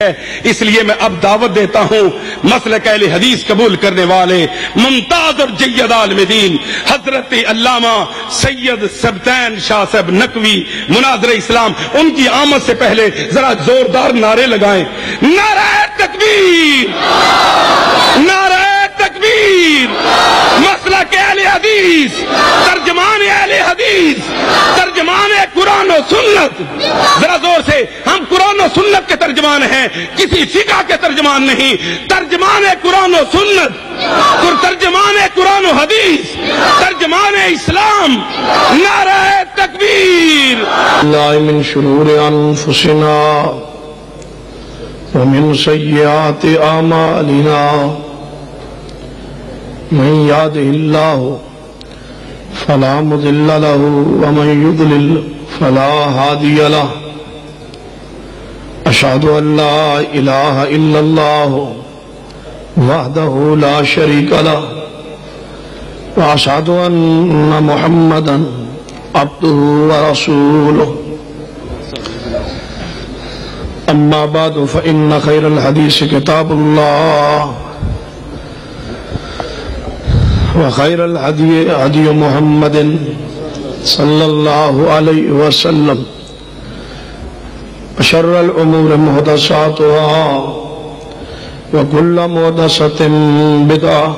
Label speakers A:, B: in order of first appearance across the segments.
A: اس لیے میں اب دعوت دیتا ہوں مسلک اہل حدیث قبول کرنے والے ممتاز اور جید عالم دین حضرت علامہ سید سبطین شاہ صاحب نقوی مناظر اسلام، ان کی آمد سے پہلے ذرا زوردار نعرے لگائیں. نعرہ تکبیر، نعرہ تکبیر. مسلک اہل حدیث، ترجمان اہل حدیث، ترجمان قرآن و سنت. ذرا زور سے، ہم قرآن و سنت کے ترجمان ہیں، کسی فقہ کے ترجمان نہیں. ترجمان قرآن و سنت، ترجمان قرآن و حدیث، ترجمان اسلام. نعرہ تکبیر.
B: اللہ من شرور انفسنا ومن سیئات اعمالنا من يهده الله فلا مضل له ومن يضلل فلا هادي له. أشهد أن لا إله إلا الله وحده لا شريك له وأشهد أن محمدا عبده ورسوله. أما بعد فإن خير الحديث كتاب الله وخير الهدي هدي محمد صلى الله عليه وسلم وشر الأمور محدثاتها وكل محدثة بدعة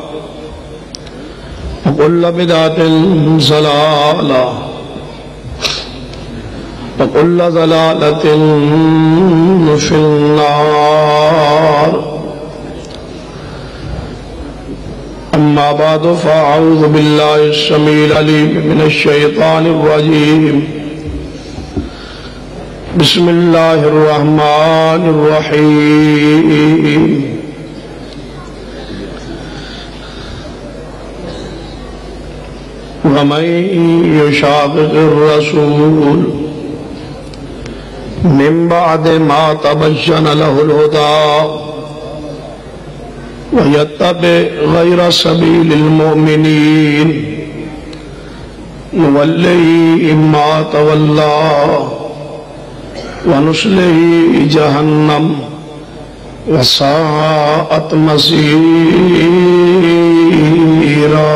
B: وكل بدعة ضلالة وكل ضلالة في النار. أما بعد فأعوذ بالله السميع العليم من الشيطان الرجيم. بسم الله الرحمن الرحيم. ومن يشاقق الرسول من بعد ما تبين له الهدى ويتبع غير سبيل المؤمنين نوليه ما تولى ونصله جهنم وساءت مصيرا.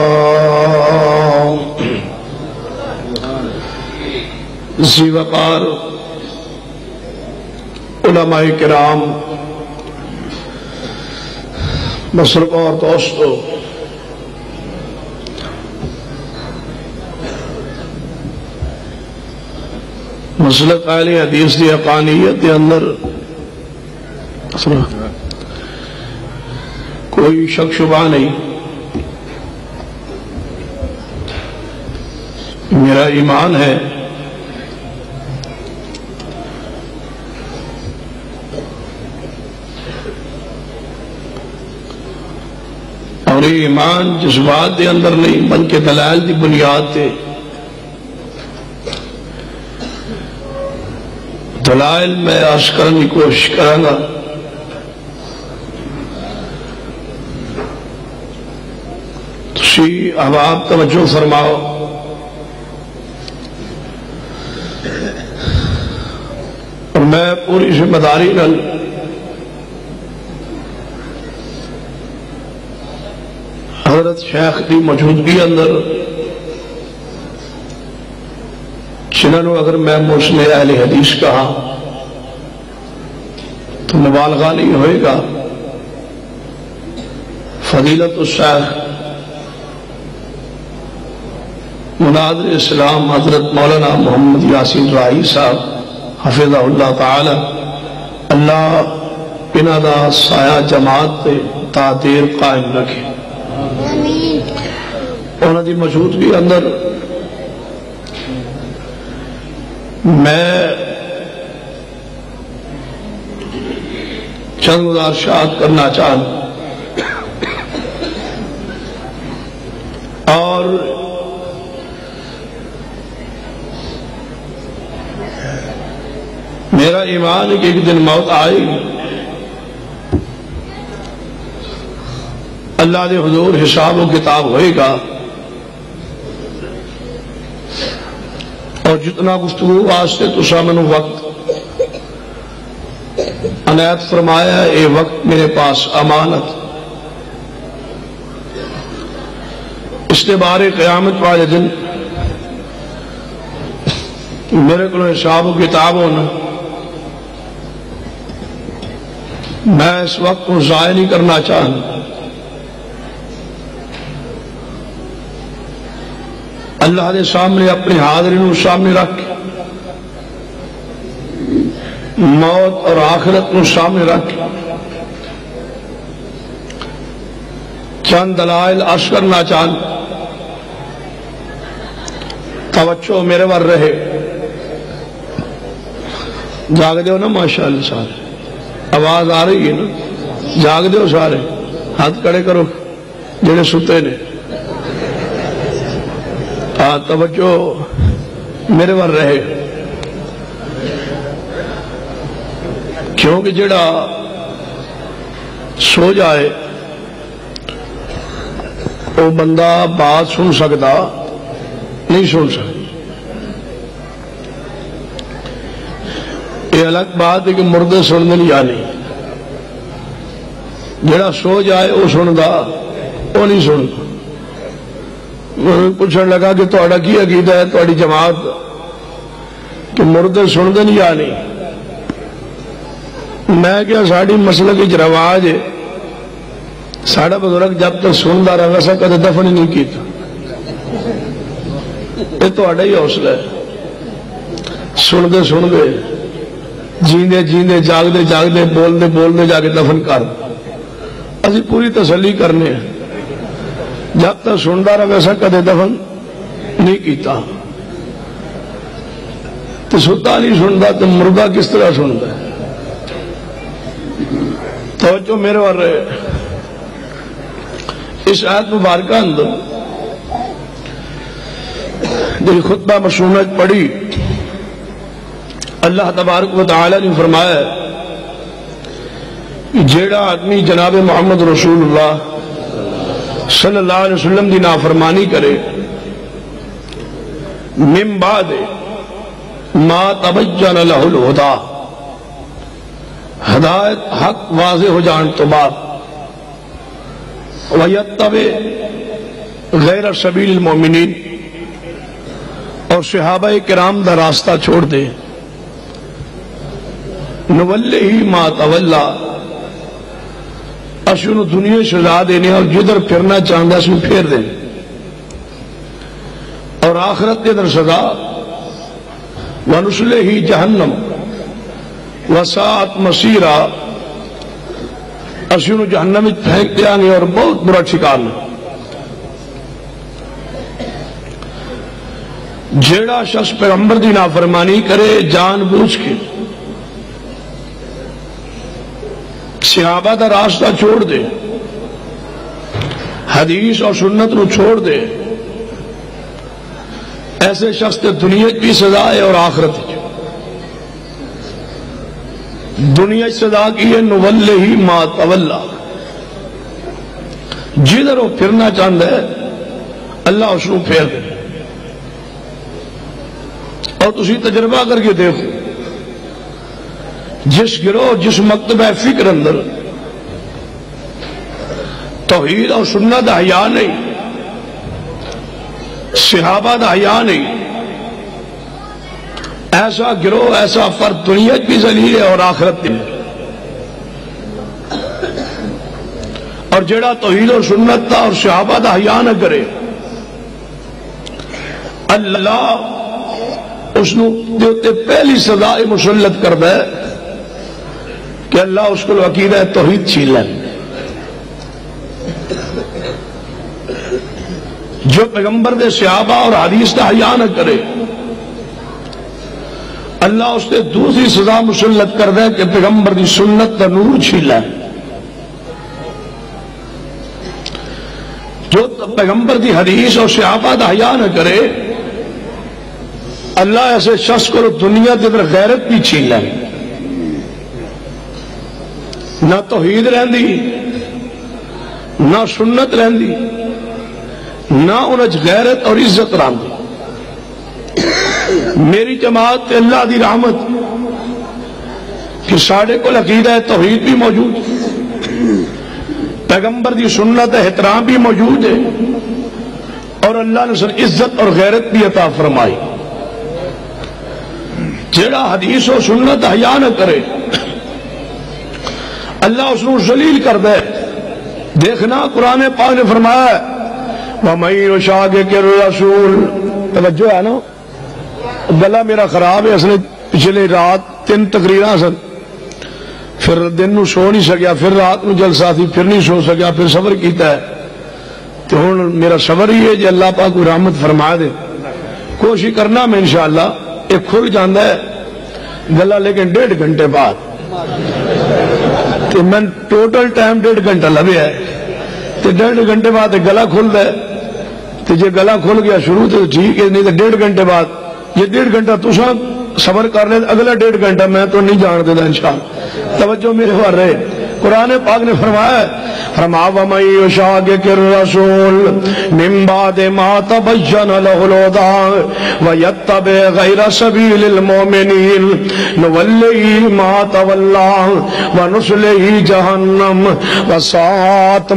B: ذی وقار علماء کرام، بزرگ اور دوستو، مسلک اہل حدیث دی حقانیت کے اندر کوئی شک شبہ نہیں. میرا ایمان ہے اور یہ ایمان جس بات کے اندر نہیں بلکہ دلائل کی بنیاد تے دلائل میں عرض کرنے کی کوشش کروں گا. تسی احباب توجہ فرماؤ. اور میں پوری ذمہ داری نال حضرت شیخ کی موجودگی اندر جنہوں اگر میں مسلم اہل حدیث کہا تو مبالغہ نہیں ہوئے گا. فضیلت الشیخ مناظر اسلام حضرت مولانا محمد یاسین رائی صاحب حفظہ اللہ تعالی، اللہ انہاں دا سایہ جماعت تے تا دیر قائم رکھے. انہاں دی موجودگی اندر میں چند گزارشات کرنا چاہوں اور میرا ایمان ہے کہ ایک دن موت آئے گی، اللہ دے حضور حساب و کتاب ہوئے گا، اور جتنا گفتگو واسطے تو سامنے وقت عنایت فرمایا اے وقت میرے پاس امانت، اس کے بارے قیامت والے دن میرے کو حساب و کتاب ہونا، میں اس وقت کو ضائع نہیں کرنا چاہتا۔ اللہ کے سامنے اپنی حاضرین سامنے رکھ، موت اور آخرت کو سامنے رکھ، چند دلائل عرض کرنا چاہتا۔ توجہ میرے ور رہے، جاگ دے ہو نا ماشاءاللہ سارے، آواز آ رہی ہے نا، جاگ دے ہو سارے، ہاتھ کڑے کرو جڑے ستے نے، توجہ میرے ور رہے، کیونکہ جڑا سو جائے وہ بندہ بات سن سکتا نہیں سن سکتا۔ یہ الگ بات ہے کہ مردے سننے نہیں آنی، جڑا سو جائے وہ سندا وہ نہیں سنتا۔ پوچھنے لگا کہ تہاڈا کی عقیدہ ہے تہاڈی جماعت کہ مردے سنتے نہیں آنی؟ میں کیا ساڑی مسلک کی رواج ہے، ساڑا بزرگ جب تک سندا رہا سا کدے دفن ہی نہیں کیتا۔ یہ تہاڈا ہی حوصلہ ہے، سنتے سنتے جیندے جیندے جاگدے جاگدے بولدے بولدے جا کے دفن کر۔ اسی پوری تسلی کرنے ہیں، جب تک سندا رہا سا کدے دفن نہیں کیتا۔ تو ستا نہیں سنتا تو مردہ کس طرح سنتا ہے؟ توجہ میرے ور رہے، اس آیت مبارکہ اندر جو خطبہ مشہورت پڑھی، اللہ تبارک و تعالی نے فرمایا جیڑا آدمی جناب محمد رسول اللہ صلی اللہ علیہ وسلم دی نافرمانی کرے من بعد ما تبین لہ الہدی، ہدایت حق واضح ہو جان تو بعد، وَيَتَّبِعْ غیر سبیل المؤمنین، اور صحابہ کرام دا راستہ چھوڑ دے، نُوَلِّهِ مَا تَوَلَّى، اشونو دنیا سزا دینے اور جدھر پھرنا چاہتا اس میں پھیر دیں، اور آخرت کے در سزا وَنُسْلِهِ جہنم وَسَاءَتْ مَصِيرًا، اشونو جہنم میں پھینک دیا گے اور بہت برا ٹھکانہ۔ جیڑا شخص پیغمبر دی نافرمانی کرے جان بوجھ کے، صحابہ دا راستہ چھوڑ دے، حدیث اور سنت نو چھوڑ دے، ایسے شخص تے دنیا کی سزا ہے اور آخرت کی۔ دنیا سزا کی ہے نُوَلِّهِ مَا تَوَلَّى، جدھر وہ پھرنا چاہتا ہے اللہ اس کو پھیر دے۔ اور تسی تجربہ کر کے دیکھو، جس گروہ جس مکتبہ فکر اندر توحید اور سنت حیا نہیں، صحابہ دا حیا نہیں، ایسا گروہ ایسا فرد دنیا کی ذلیل ہے اور آخرت کی۔ اور جڑا توحید اور سنت اور صحابہ دا حیا نہ کرے، اللہ اس نے پہلی سزا مسلط کردہ ہے کہ اللہ اس کو عقیدہ توحید چھین لے۔ جو پیغمبر دے صحابہ اور حدیث کا حیا نہ کرے، اللہ اس نے دوسری سزا مسلط کردہ ہے کہ پیغمبر دی سنت کا نور چھین لے۔ جو پیغمبر دی حدیث اور صحابہ کا حیا نہ کرے، اللہ ایسے شخص کو دنیا کے اندر غیرت بھی چھین لے، نہ توحید رہندی، نہ سنت رہندی، نہ انج غیرت اور عزت رہندی۔ میری جماعت اللہ دی رحمت کہ ساڑھے کو عقیدہ توحید بھی موجود، پیغمبر دی سنت احترام بھی موجود ہے، اور اللہ نے سر عزت اور غیرت بھی عطا فرمائی۔ جیڑا حدیث و سنت حیا نہ کرے اللہ اس کو ذلیل کر دے۔ دیکھنا قرآن پاک نے فرمایا وَمَن يُشَاقِقِ الرَّسُولَ، توجہ ہے نا، گلا میرا خراب ہے، اصل پچھلی رات 3 تقریراں سن، پھر دن نو سو نہیں سکیا، پھر رات نو جلسہ تھی، پھر نہیں سو سکیا، پھر صبر کیتا ہے، تو ہن میرا صبر ہی ہے جی اللہ پاک کو رحمت فرما دے۔ کوشش کرنا میں انشاءاللہ ایک کھل جاندہ ہے گلا، لیکن 1.5 گھنٹے بعد تو میں ٹوٹل ٹائم 1.5 گھنٹہ لگیا ہے، تو 1.5 گھنٹے بعد گلا کھل دے، تو جے گلا کھل گیا شروع تو ٹھیک ہے، نہیں تو 1.5 گھنٹے بعد یہ 1.5 گھنٹہ تساں صبر کر لیں، اگلا 1.5 گھنٹہ میں تو نہیں جان دیتا انشاءاللہ۔ توجہ میرے بار رہے، قرآن پاک نے فرمایا وَمَن يُشَاقِقِ الرَّسُولَ مِن بَعْدِ مَا تَبَيَّنَ لَهُ الْهُدَىٰ وَيَتَّبِعْ غَيْرَ سَبِيلِ الْمُؤْمِنِينَ نُوَلِّهِ مَا تَوَلَّىٰ وَنُصْلِهِ جَهَنَّمَ وَسَاءَتْ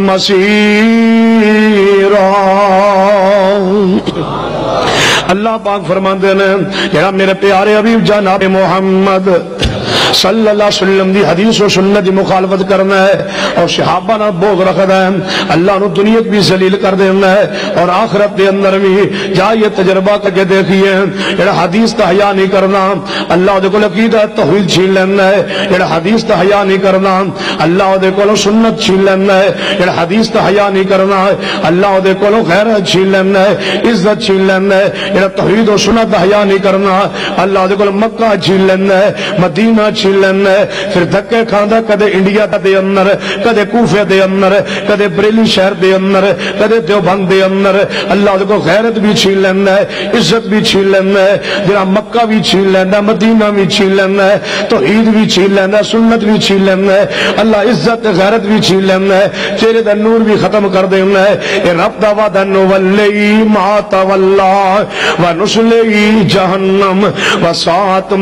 B: مَصِيرًا۔ اللہ پاک فرماندے نے جڑا میرے پیارے حبیب جناب محمد صلی اللہ علیہ وسلم دی حدیث و سنت دی مخالفت کرنا ہے اور صحابہ نہ بغض رکھنا ہے، اللہ نو دنیا بھی ذلیل کر دینا ہے اور آخرت دے اندر بھی جا یہ تجربہ کر کے دیکھیے جڑا حدیث دا حیا نہیں کرنا اللہ دے کول عقیدہ توحید چھین لینا ہے، جڑا حدیث دا حیا نہیں کرنا اللہ دے کول سنت چھین لینا ہے، جڑا حدیث دا حیا نہیں کرنا اللہ دے کول غیرت چھین لینا ہے، عزت چھین لینا ہے، جڑا توحید و سنت دا حیا نہیں کرنا اللہ دے کول مکہ چھین لینا ہے، مدینہ چھین لینا ہے، پھر دھکے کھاندا کدے انڈیا دے اندر، کدے کوفے دے اندر، کدے بریلی شہر دے اندر، کدے دیوبند دے اندر، اللہ دے کو غیرت بھی چھین لینا ہے، عزت بھی چھین لینا ہے، جڑا مکہ بھی چھین لینا ہے، مدینہ بھی چھین لینا ہے، توحید بھی چھین لینا ہے، سنت بھی چھین لینا ہے، اللہ عزت غیرت بھی چھین لینا ہے، چہرے دا نور بھی ختم کر دینا ہے۔ اے رب دا وعدہ نولی ما تولا ونصلی جہنم وساءت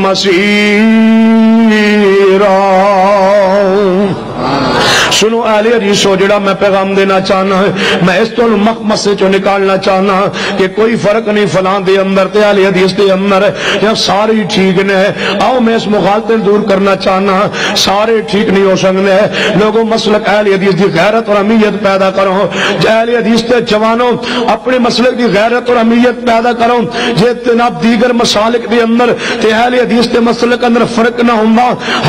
B: مصیرا۔ سنو اہل حدیث ہو، جڑا میں پیغام دینا چاہنا ہے، میں اس تو مخمصے چو نکالنا چاہنا کہ کوئی فرق نہیں فلان دے اندر تے اہل حدیث دے اندر، یا سارے ٹھیک نے۔ آؤ میں اس مخالفت دور کرنا چاہنا، سارے ٹھیک نہیں ہو سکنے۔ لوگوں مسلک اہل حدیث دی غیرت اور اہمیت پیدا کرو، اہل حدیث تے جوانوں اپنے مسلک دی غیرت اور اہمیت پیدا کرو، جے جناب دیگر مسالک دے اندر تے اہل حدیث دے مسلک اندر فرق نہ ہوندا۔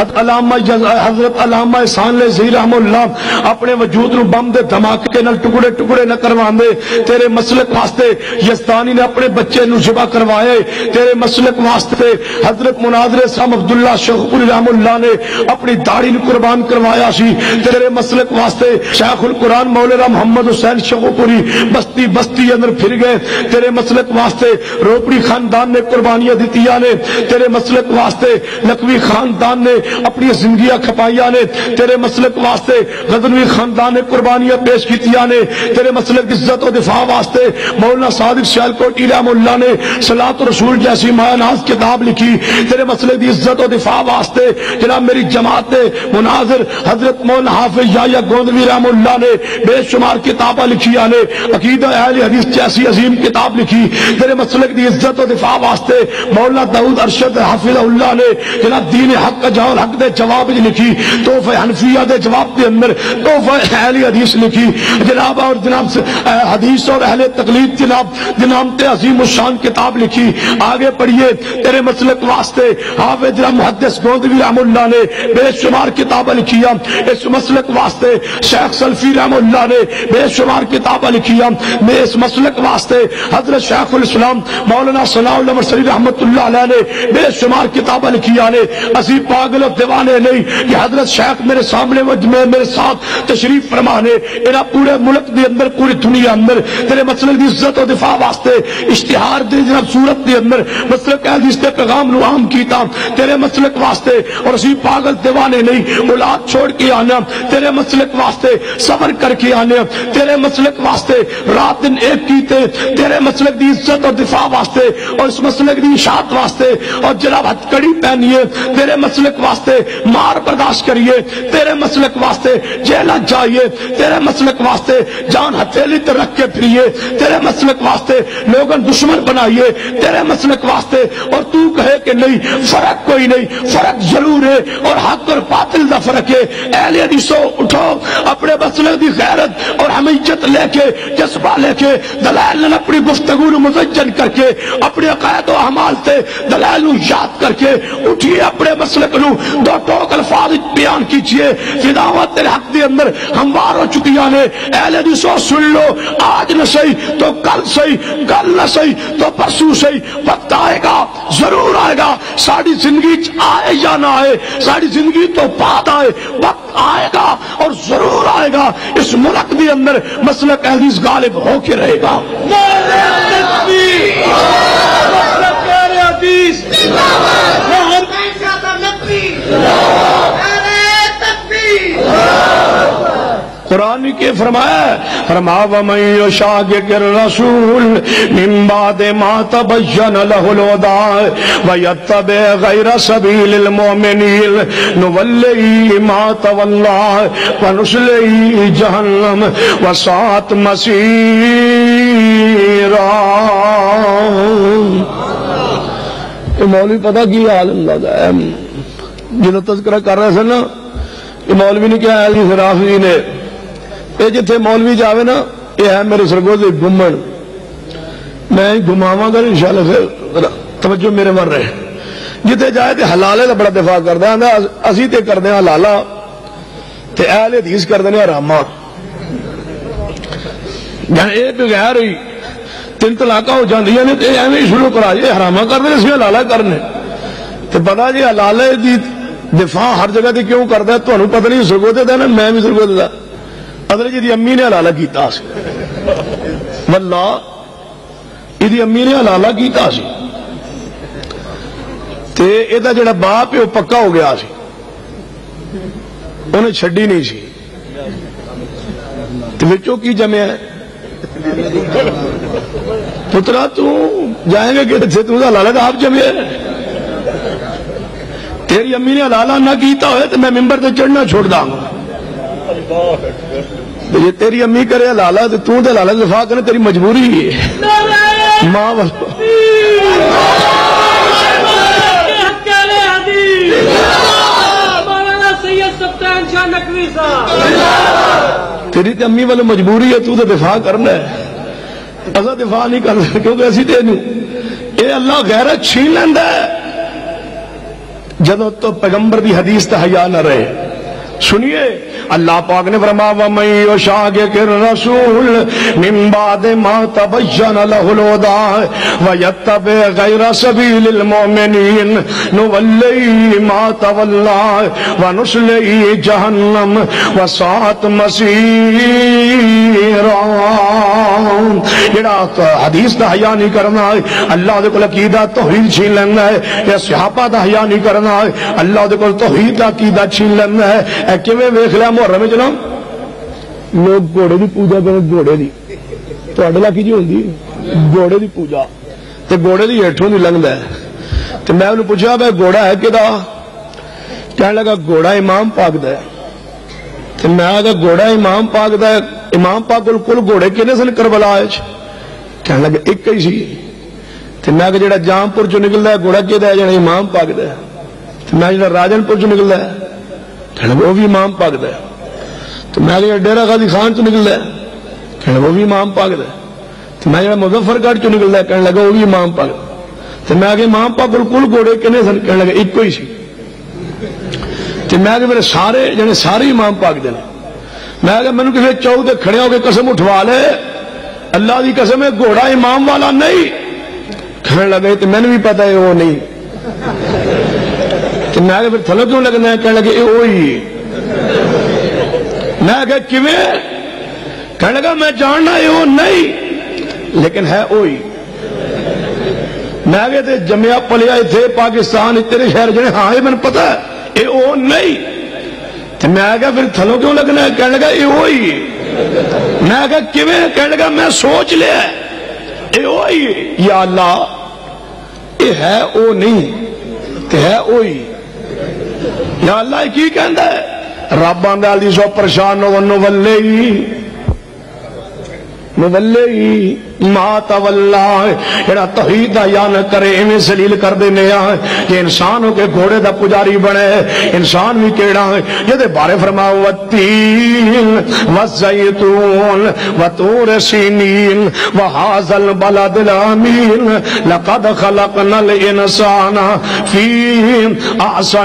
B: حضرت علامہ احسان علیہ رحمہ اللہ اپنے وجود نو بم دے دھماکے نال ٹکڑے ٹکڑے نہ کرواندے، تیرے مسلک واسطے یزدانی نے اپنے بچے نو ذبح کروائے، تیرے مسلک واسطے حضرت مناظر صاحب عبداللہ شیخ پوری رحمہ اللہ نے اپنی داڑھی نو قربان کروایا سی، تیرے مسلک واسطے شیخ القرآن مولانا محمد حسین شیخ پوری بستی بستی اندر پھر گئے، تیرے مسلک واسطے روپڑی خاندان نے قربانیاں دیتیاں نے، تیرے مسلک واسطے لکھوی خاندان نے اپنی زندگیاں کھپائیاں نے، تیرے مسلک واسطے غزنوی خاندان نے قربانیاں پیش کیتیاں نے، تیرے مسلک عزت و دفاع واسطے مولانا صادق سیالکوٹی رحمہ اللہ نے صلاۃ الرسول جیسی مایا ناز کتاب لکھی، تیرے مسلک دی عزت و دفاع واسطے جناب میری جماعت مناظر حضرت مولانا حافظ یحییٰ گوندوی رحمہ اللہ نے بے شمار کتاباں لکھیاں نے، عقیدہ اہل حدیث جیسی عظیم کتاب لکھی، تیرے مسلک دی عزت و دفاع واسطے مولانا داؤد ارشد حافظ اللہ نے جناب دین حق کا جواب حق دے جواب لکھی، تحفہ حنفیہ دے جواب دے اندر تحفہ اہل حدیث لکھی جناب، اور جناب حدیث اور اہل تقلید جناب عظیم الشان کتاب لکھی۔ آگے پڑھیے، تیرے مسلک واسطے حافظ جناب محدث گوندوی رحمہ اللہ نے بے شمار کتابیں لکھیاں، اس مسلک واسطے شیخ سلفی رحمہ اللہ نے بے شمار کتابیں لکھیاں، میں اس مسلک واسطے حضرت شیخ الاسلام مولانا صلاح اللہ مرسلی رحمت اللہ علیہ نے بے شمار کتابیں لکھیاں نے۔ اسی پاگل و دیوانے نہیں کہ حضرت شیخ میرے ساتھ تشریف فرمانے انہاں پورے ملک دے اندر پوری دنیا اندر تیرے مسلک دی عزت و دفاع واسطے اشتہار دے جناب صورت دے اندر مسلک اہل حدیث دے پیغام نو عام کیتا تیرے مسلک واسطے، اور اسی پاگل دیوانے نہیں اولاد چھوڑ کے آنا تیرے مسلک واسطے، صبر کر کے آنے تیرے مسلک واسطے، رات دن ایک کیتے تیرے مسلک دی عزت اور دفاع واسطے اور اس مسلک دی اشاعت واسطے، اور جناب ہتھکڑی پہنیے تیرے مسلک واسطے، مار برداشت کریے تیرے مسلک واسطے، جیلہ جائیے تیرے مسلک واسطے، جان ہتھیلی تے رکھ کے پھریے تیرے مسلک واسطے، لوگوں دشمن بنائیے تیرے مسلک واسطے، اور تو کہے کہ نہیں فرق کوئی نہیں، فرق ضرور ہے اور حق اور باطل دا فرق ہے۔ اہل حدیثوں اٹھو، اپنے مسلک دی غیرت اور حمیت لے کے، جذبہ لے کے، دلائل نے اپنی گفتگو نو مزین کر کے، اپنے عقائد و اعمال تے دلائل نو یاد کر کے اٹھیے، اپنے مسلک نو دو ٹوک الفاظ بیان کیجئے۔ فداوت تیرے حق دے اندر ہموار ہو چکی نے۔ اہل حدیثوں سن لو، آج نہ صحیح تو کل صحیح، کل نہ صحیح تو پرسوں صحیح، وقت آئے گا ضرور آئے گا، ساری زندگی آئے یا نہ آئے، ساری زندگی تو بعد آئے، وقت آئے گا اور ضرور آئے گا، اس ملک کے اندر مسلک اہل حدیث غالب ہو کے رہے گا۔ قرآن کے فرمایا وَمَن يُشَاقِقِ الرَّسُولَ مِن بَعْدِ مَا تَبَيَّنَ لَهُ الْهُدَىٰ وَيَتَّبِعْ غَيْرَ سَبِيلِ الْمُؤْمِنِينَ نُوَلِّهِ مَا تَوَلَّىٰ وَنُصْلِهِ جَهَنَّمَ وَسَاءَتْ مَصِيرًا۔ یہ مولوی پتہ کی حال اندازہ ہے جنہوں تذکرہ کر رہے تھے نا، یہ مولوی نے کیا ہے علی رافضی نے، یہ جتھے مولوی جاوے نا یہ ہے میرے سرگوزے گھومن، میں گھماواں گا انشاءاللہ، پھر توجہ میرے مر رہے جتھے جائے تے حلالے دا بڑا دفاع کردا ہے، اسی تے کردے ہیں حلالا تے اہل حدیث کردے ہیں حرامہ، یعنی یہ بغیر ہی تین طلاقاں ہو جاندیاں نے تے ایویں ہی شروع کرا جے حرامہ کردے نے، اسی حلالہ کرنے تے پتہ جی حلالے دی دفاع ہر جگہ تے کیوں کردا ہے تانوں پتہ نہیں، سرگوزے دا نا میں بھی سرگوزے دا، ادھر جی دی امی نے حلالہ کیتا سی، واللہ یہ امی نے حلالہ کیتا سی تے یہ جڑا باپ ہے وہ پکا ہو گیا سی، انہیں چھڈی نہیں سی، تے وچوں کی جمع ہے پترا تو جائیں گے کہ تو حلالہ دا آپ جمع ہے، تیری امی نے حلالہ نہ کیتا ہوئے تو میں ممبر تے چڑھنا چھوڑ داں گا، یہ تیری امی کرے حلالہ تو تے حلالہ دفاع کرے تیری مجبوری ہے ماں والو۔ تیری تے امی والو مجبوری ہے، تو تے دفاع کرنا ہے، اصا دفاع نہیں کرنا کیونکہ اسی تینوں یہ اللہ غیرت چھین لیندا ہے جدوں تو پیغمبر دی حدیث تے حیا نہ رہے۔ سنیے اللہ پاک نے فرمایا وَمَن يُشَاقِقِ الرَّسُولَ مِن بَعْدِ مَا تَبَيَّنَ لَهُ الْهُدَىٰ وَيَتَّبِعْ غَيْرَ سَبِيلِ الْمُؤْمِنِينَ نُوَلِّهِ مَا تَوَلَّىٰ وَنُصْلِهِ جَهَنَّمَ وَسَاءَتْ مَصِيرًا۔ جڑا حدیث دا حیا نہیں کرنا ہے اللہ دے کول عقیدہ توحید چھین لینا ہے، یا صحابہ دا حیا نہیں کرنا ہے اللہ دے کول توحید دا عقیدہ چھین لینا ہے۔ کیویں ویکھ لیا محرم جناب لوگ گھوڑے دی پوجا کرن، گھوڑے دی تہاڈے علاقے جی ہوندی گھوڑے دی پوجا تے گھوڑے دی ہیٹھوں دی لنگدا ہے، تے میں انہوں پوچھا بھائی گھوڑا ہے کدا، کہنے لگا گھوڑا امام پاک دا ہے، تے میں کہا گھوڑا امام پاک دا ہے، امام پاک کل گھوڑے کنے سن کربلا وچ، کہنے لگا ایک ہی سی، تے میں کہا جڑا جام پور چوں نکلدا ہے گھوڑا کدا ہے، جڑا امام پاک دا ہے، تے میں جڑا راجن پور چوں نکلدا ہے کہنے وہ بھی امام پاک دا ہے، تو میں جڑا ڈیرہ غازی خان چوں نکلدا ہے کہنے وہ بھی امام پاک دا ہے، تو میں جڑا مظفر گڑھ چوں نکلدا ہے کہنے لگا وہ بھی امام پاک، تو میں کہ امام پاک کل گھوڑے کنے سن، کہنے لگا ایک ہی سی، تو میں کہ میرے سارے جنے سارے امام پاک دے نے، میں کہ مینوں کسے چوک تے کھڑے ہو کے قسم اٹھوا لے اللہ دی قسم ہے گھوڑا امام والا نہیں، کہنے لگے تو میں نے بھی پتا ہے وہ نہیں، تو میں کہ پھر تھلو کیوں لگنا ہے، کہنے لگے یہ وہی میں کہ کیویں؟ کہنے لگا میں جاننا ہے وہ نہیں لیکن ہے وہی۔ میں کہ جمیا پلیا تھے پاکستان تیرے شہر جنے، ہاں یہ میں پتا ہے یہ وہ نہیں۔ تو میں کہا پھر تھلوں کیوں لگنا ہے؟ کہنے لگا یہ وہی۔ میں کہا کیویں؟ کہنے لگا میں سوچ لیا یہ وہی۔ یا اللہ یہ ہے وہ نہیں کہ ہے وہی۔ یا اللہ کی کہندا ہے؟ رب آندا علی سو پریشان ہو نولی ما تولا، جڑا توحید دا یا نہ کرے ایویں ذلیل کر دینے آ کہ انسان ہو کے گھوڑے دا پجاری بنے۔ انسان بھی کیڑا ہے جدے بارے فرماؤ والتین والزیتون وطور سینین وہذا البلد الامین لقد خلقنا الانسان فی احسن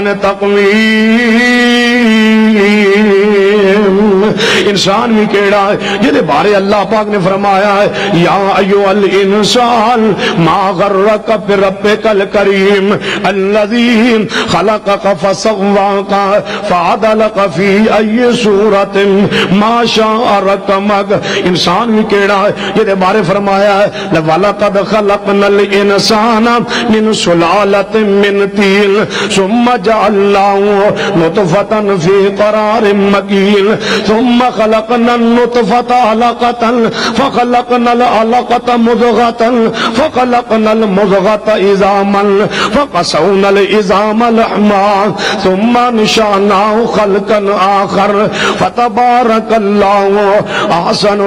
B: تقویم۔ انسان بھی کیڑا ہے جدے بارے اللہ پاک نے فرمایا ہے یا ایوہ الانسان ما غرک بربک الکریم الذی خلقک فسواک فعدلک فی ای صورت ما شاء رکمک۔ انسان بھی کیڑا ہے جدے بارے فرمایا ہے وَلَقَدْ خَلَقْنَا الْإِنسَانَ مِنْ سُلَالَةٍ مِنْ طِينٍ ثُمَّ جَعَلْنَاهُ نُطْفَةً فِي قَرَارٍ مَكِينٍ ثُمَّ خَلَقْنَا النُّطْفَةَ عَلَقَةً فَخَلَقْنَا الْعَلَقَةَ مُضْغَةً فَخَلَقْنَا الْمُضْغَةَ عِظَامًا فَقَسَوْنَا الْعِظَامَ لَحْمًا ثُمَّ أَنشَأْنَاهُ خَلْقًا آخَرَ فَتَبَارَكَ اللَّهُ أَحْسَنُ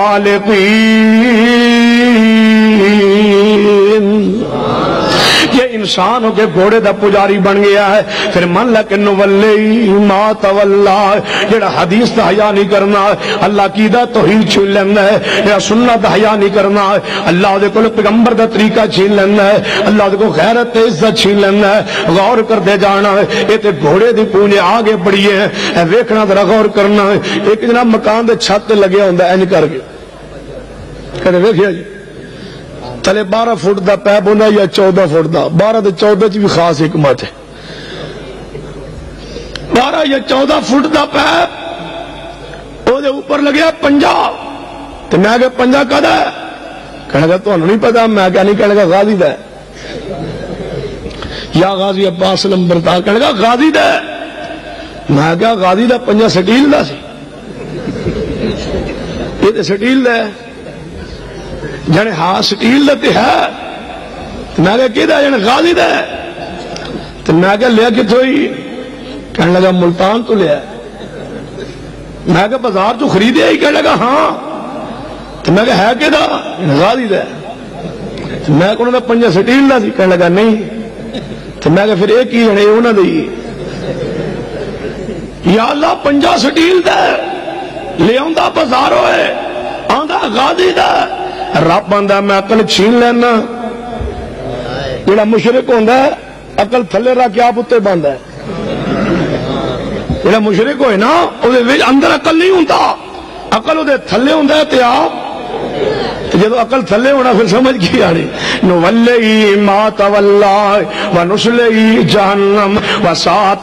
B: الْخَالِقِينَ۔ یہ انسان ہو کے گھوڑے دا پجاری بن گیا ہے۔ پھر من لکن نولی ما تولا، جڑا حدیث دا حیا نہیں کرنا ہے، اللہ کی دا توحید چھین لینا ہے، یا سنت دا حیا نہیں کرنا ہے، اللہ دے کو پیغمبر دا طریقہ چھین لینا ہے، اللہ دے کو غیرت عزت چھین لینا ہے۔ غور کر دے جانا ہے یہ تے گھوڑے دی پونجے آگے بڑھی ہے، ویکھنا ذرا غور کرنا ہے۔ ایک جناب مکان دے چھت تے لگیا ہوندا ہے انج کر کے، کدے ویکھیا جی تلے 12 فٹ دا پیپ ہونا یا 14 فٹ دا، 12 تے 14 چ بھی خاص حکمت ہے۔ 12 یا 14 فٹ دا پیپ او دے اوپر لگیا پنجا، تے میں کہ پنجا کدا ہے؟ کہنے گا تانوں نہیں پتا؟ میں کیا نہیں، کہنے گا غازی دا ہے یا غازی عباس لمبردار، کہنے گا غازی دا ہے۔ میں کہا غازی دا پنجا سٹیل دا سی، یہ تے سٹیل دا ہے جانے ہاں سٹیل دے ہے۔ میں کہا کہ دا جانے غازی دا ہے؟ تو میں کہا لیا کتوں ہی؟ کہنے لگا ملتان تو لیا۔ میں کہا بازار تو خریدے ہی؟ کہنے لگا ہاں۔ تو میں کہا ہے کہ دا غازی دا ہے؟ تو میں کہا انہوں نے پنجا سٹیل دا سی؟ کہنے لگا نہیں۔ تو میں کہا پھر ایک ہی جانے انہوں نے دی یا اللہ پنجا سٹیل دا ہے لے آندہ بازار ہوئے آندہ غازی دا ہے۔ رب آندا میں عقل چھین لینا، جڑا مشرک ہوندا ہے عقل تھلے رکھ کے آپ اتنے بندا ہے۔ جڑا مشرک ہوئے نا او دے وچ اندر عقل نہیں ہوندا، عقل او دے تھلے ہوندا ہے تے آپ جدو عقل تھلے ہونا پھر سمجھ کی آنی نولی ما تولا ونسلی جہنم وسات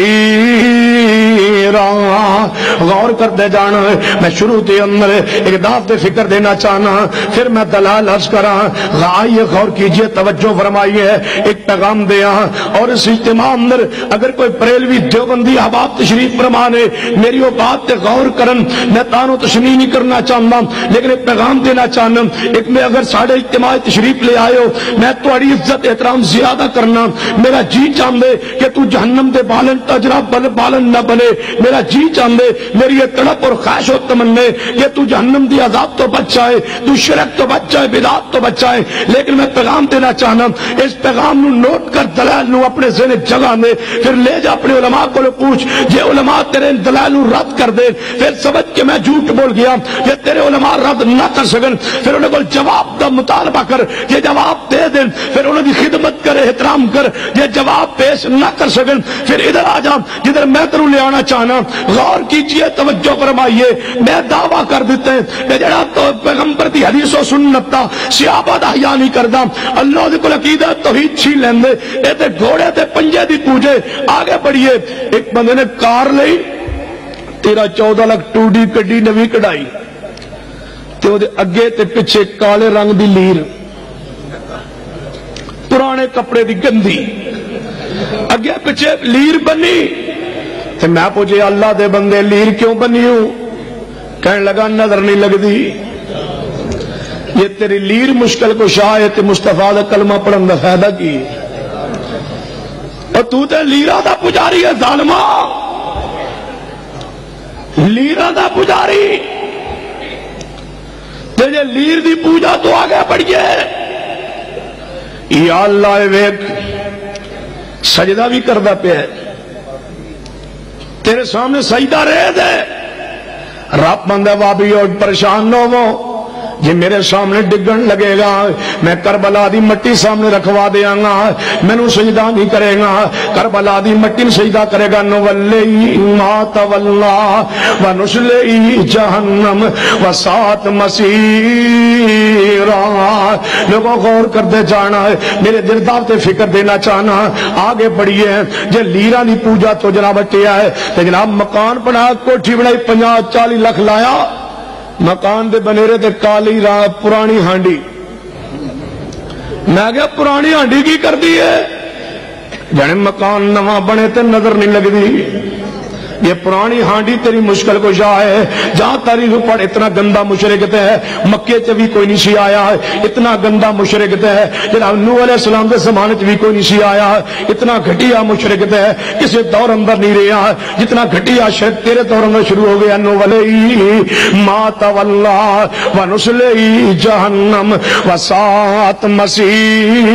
B: مسیرا۔ غور کر دے جانا ہے، میں شروع تے اندر ایک دعوت فکر دینا چاہنا، پھر میں دلال عرض کرا۔ آئیے غور کیجئے، توجہ فرمائیے، ایک پیغام دیا اور اس اجتماع اندر اگر کوئی بریلوی دیوبندی احباب تشریف فرمانے میری وہ بات تے غور کرن، میں تانوں تشمیح نہیں کرنا چاہتا لیکن ایک پیغام دینا چاہنا۔ ایک میں اگر ساڑھے اجتماع تشریف لے آئے ہو، میں تھوڑی عزت احترام زیادہ کرنا، میرا جی چاندے کہ تو جہنم دے بالن تجرا بالن نہ بنے، میرا جی چاندے میری یہ تڑپ اور خواہش و تمنے کہ تو جہنم دی عذاب تو بچ جائے، تو شرک تو بچ جائے، بدعت تو بچ جائے۔ لیکن میں پیغام دینا چاہنا، اس پیغام نو نوٹ کر، دلائل نو اپنے ذہن جگہ میں، پھر لے جا اپنے علماء کو پوچھ، یہ علماء تیرے دلائل نو رد کر دے، پھر سمجھ کہ میں جھوٹ بول گیا، یہ تیرے علماء رد نہ کر سکن، پھر انہیں کو جواب دا مطالبہ کر، یہ جواب دے دیں، پھر انہیں کی خدمت کر، احترام کر، یہ جواب پیش نہ کر سکن، پھر ادھر آ جا جدھر میں تروں لے آنا چاہنا۔ غور کیجئے، توجہ فرمائیے، میں دعویٰ کر دیتے ہیں کہ جڑا تو پیغمبر دی حدیث و سنت دا صحابہ دا حیا نہیں کردا، اللہ دے کول عقیدہ توحید چھین لیندے، اے تے گھوڑے تے پنجے دی پوجے۔ آگے بڑھیے، ایک بندے نے کار لئی، تیرا 14 لاکھ ٹوڈی کڈی نوی کڑائی تے او دے اگے تے پیچھے کالے رنگ دی لیر پرانے کپڑے دی گندی اگے پیچھے لیر بنی تے میں پوچھے اللہ دے بندے لیر کیوں بنی ہوں؟ کہنے لگا نظر نہیں لگدی یہ تیری لیر مشکل کشا ہے تے مصطفیٰ دا کلمہ پڑھن دا فائدہ کی اور تو تے لیرہ دا پجاری ہے ظالمہ لیرہ دا پجاری تیجے لیر دی پوجا تو آگے بڑھئے یا اللہ ویک سجدہ بھی کردہ پہ ہے تیرے سامنے سجدہ رہ دے رب بندہ وابی اور پریشان نہ ہو جی میرے سامنے ڈگن لگے گا میں کربلا دی مٹی سامنے رکھوا دیا گا میں نو سجدہ نہیں کرے گا کربلا دی مٹی سجدہ کرے گا نولی ما تولا ونسلی جہنم وسات مسیرا لوگوں غور کرتے جانا ہے میرے درداب تے فکر دینا چاہنا آگے بڑھئے جے لیرہ دی پوجا تو جناب اٹھیا ہے تو جناب مکان بنا کوٹھی بنائی 50-40 لاکھ لایا مکان دے بنیرے تے کالی راہ پرانی ہانڈی میں کہا پرانی ہانڈی کی کر دی ہے جانے مکان نواں بنے تے نظر نہیں لگ دی یہ پرانی ہانڈی تیری مشکل کو جا ہے جہاں تاریخ پڑھ اتنا گندہ مشرک ہے مکے چ بھی کوئی نہیں سی آیا ہے اتنا گندہ مشرک ہے جناب نوح علیہ السلام دے زمانے چ بھی کوئی نہیں سی آیا ہے اتنا گھٹیا مشرک ہے کسی دور اندر نہیں رہا ہے جتنا گھٹیا شرک تیرے دور اندر شروع ہو گیا نولی ما تولا ونسلی جہنم وسات مسیرا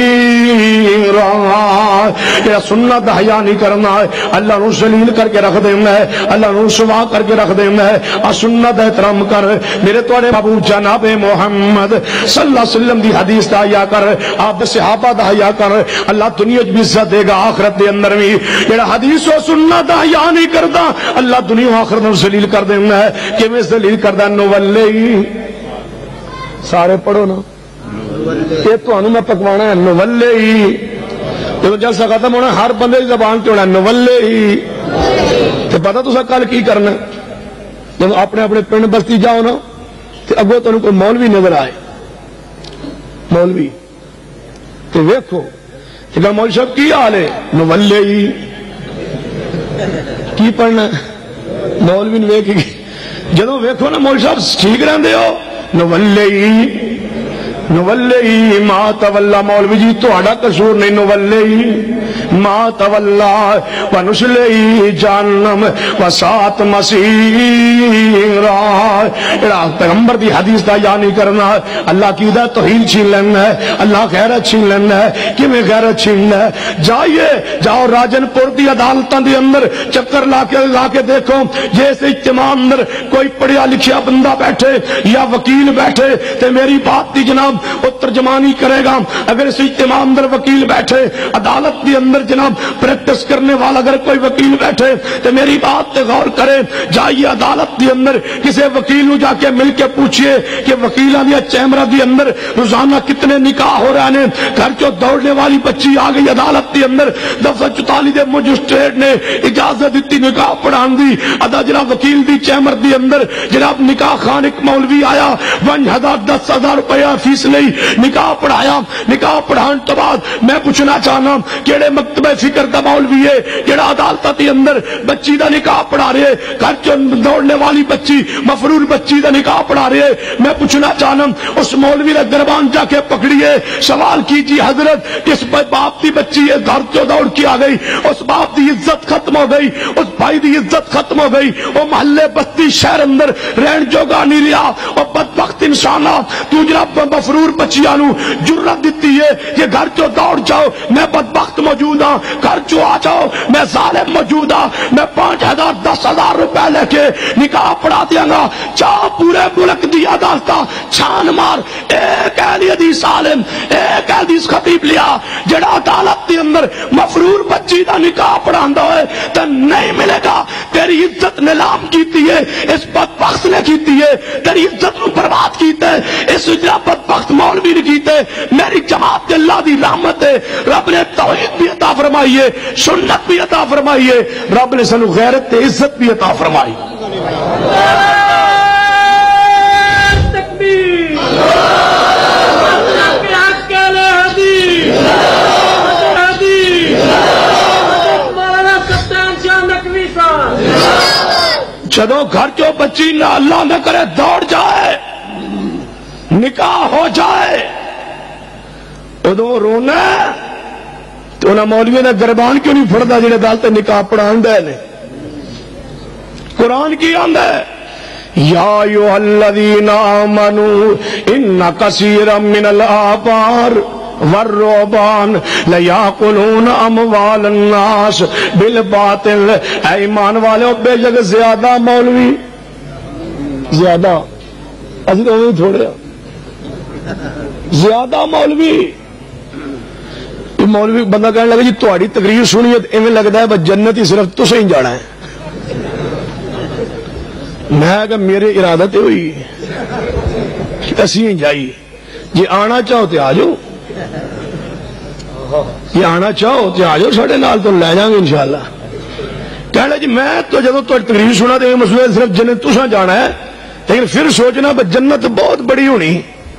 B: یہ سنت حیا نہیں کرنا ہے اللہ نو ذلیل کر کے رکھ دینا اللہ نو سوا کر کے رکھ دینا ہے سنت احترام کر میرے توڑے بابو جناب محمد صلی اللہ علیہ وسلم دی حدیث دا حیا کر آپ صحابہ دا حیا کر اللہ دنیا بھی عزت دے گا آخرت دے اندر بھی جڑا حدیث و سنت دا حیا نہیں کردا اللہ دنیا و آخرت نو ذلیل کر دینا ہے کیویں ذلیل کردا نولی سارے پڑھو نا یہ تانوں میں پکوانا ہے نولی جب جلسہ ختم ہونا ہر بندے کی زبان تے ہونا نولی تو پتا تو کل کی کرنا جب اپنے اپنے پنڈ بستی جاؤ نا تو اگو تمہیں کوئی مولوی نظر آئے مولوی تو ویکھو کہ مولوی صاحب کی حال ہے نولی کی پڑھنا مولوی نے ویکھ جدو ویکھو نا مولوی صاحب ٹھیک رہندے ہو نولی نولی ما تولا مولوی جی تہاڈا قصور نہیں نولی ما تولا ونسلی جہنم وسات مسیرا پیغمبر دی حدیث دا یا نہیں کرنا اللہ کی دا توہین چھین لینا ہے اللہ غیرت چھین لینا ہے کیویں غیرت چھیننا ہے جائیے جاؤ راجن پور دی عدالتاں دے اندر چکر لا کے دیکھو جس اجتماع اندر کوئی پڑھیا لکھیا بندہ بیٹھے یا وکیل بیٹھے تے میری بات دی جناب وہ ترجمانی کرے گا اگر اس اجتماع اندر وکیل بیٹھے عدالت دی اندر جناب پریکٹس کرنے والا اگر کوئی وکیل بیٹھے تو میری بات تے غور کرے جائیے عدالت دی اندر کسی وکیل نو جا کے مل کے پوچھئے کہ وکیلہ دیا چیمرہ دی اندر روزانہ کتنے نکاح ہو رہے ہیں گھر جو دوڑنے والی بچی آ گئی عدالت دی اندر دفعہ 44 دے مجسٹریٹ نے اجازت دیتی نکاح پڑھان دی ادا جناب وکیل دی چیمر دی اندر جناب نکاح خان ایک مولوی آیا 10,000 روپیہ فیس لئی نکاح پڑھایا نکاح پڑھان تو بعد میں پوچھنا چاہنا کیڑے مکتبہ فکر دا مولوی ہے جڑا عدالت دی اندر بچی دا نکاح پڑھا رہے گھر چ دوڑنے والی بچی مفرور بچی دا نکاح پڑھا رہے میں پوچھنا چاہنا اس مولوی نے دربان جا کے پکڑیے سوال کیجیے حضرت کس باپ دی بچی ہے گھر چ دوڑ کے آ گئی اس باپ دی عزت ختم ہو گئی اس بھائی دی عزت ختم ہو گئی وہ محلے بستی شہر اندر رہن جوگا نہیں رہا اور بدبخت انسان تو جناب مفرور بچیاں نو جرت دیتی ہے کہ گھر چو دوڑ جاؤ میں بدبخت موجود ہاں گھر چو آ جاؤ میں ظالم موجود ہاں میں 5,000 10,000 روپے لے کے نکاح پڑھا دیا گا چاہ پورے ملک دی عدالت چھان مار ایک اہل حدیث عالم ایک اہل حدیث خطیب لیا جڑا عدالت دی اندر مفرور بچی دا نکاح پڑھاندا ہے تے نہیں ملے گا تیری عزت نیلام کیتی ہے اس بدبخت نے کیتی ہے تیری عزت نو برباد کیتا ہے اس بدبخت مولوی نے کیتے میری جماعت اللہ دی رحمت ہے رب نے توحید بھی عطا فرمائی فرمائیے، سنت بھی عطا فرمائیے، رب نے سانو غیرت تے عزت بھی عطا فرمائی۔ جدو گھر چو بچی نہ اللہ نہ کرے دوڑ جائے، نکاح ہو جائے، ادو رونا تو انہیں مولوی نے گربان کیوں نہیں پھڑتا جڑے گل تے نکاح پڑھان دے نے؟ قرآن کی آندا ہے یا ایھا الذین آمنوا ان کثیرا من الآبار والرہبان لیاکلون اموال الناس بالباطل۔ اے ایمان والے بے شک زیادہ مولوی، زیادہ اسی تو تھوڑے زیادہ مولوی بندہ کہنے لگا جی تہاڈی تقریر سنیے ایویں لگتا ہے بس جنت ہی صرف تسیں ہی جانا ہے۔ میں کہ میرے ارادہ تے ہوئی کہ اسی ہی جائی، جی آنا چاہو تو آ جاؤ، جی آنا چاہو تو آ جاؤ ساڈے نال، تو لے جائیں گے انشاءاللہ۔ کہنا جی میں تو جدو تقریر سنا تو مسئلہ صرف جنت تساں جانا ہے، لیکن پھر سوچنا بس جنت بہت بڑی ہونی،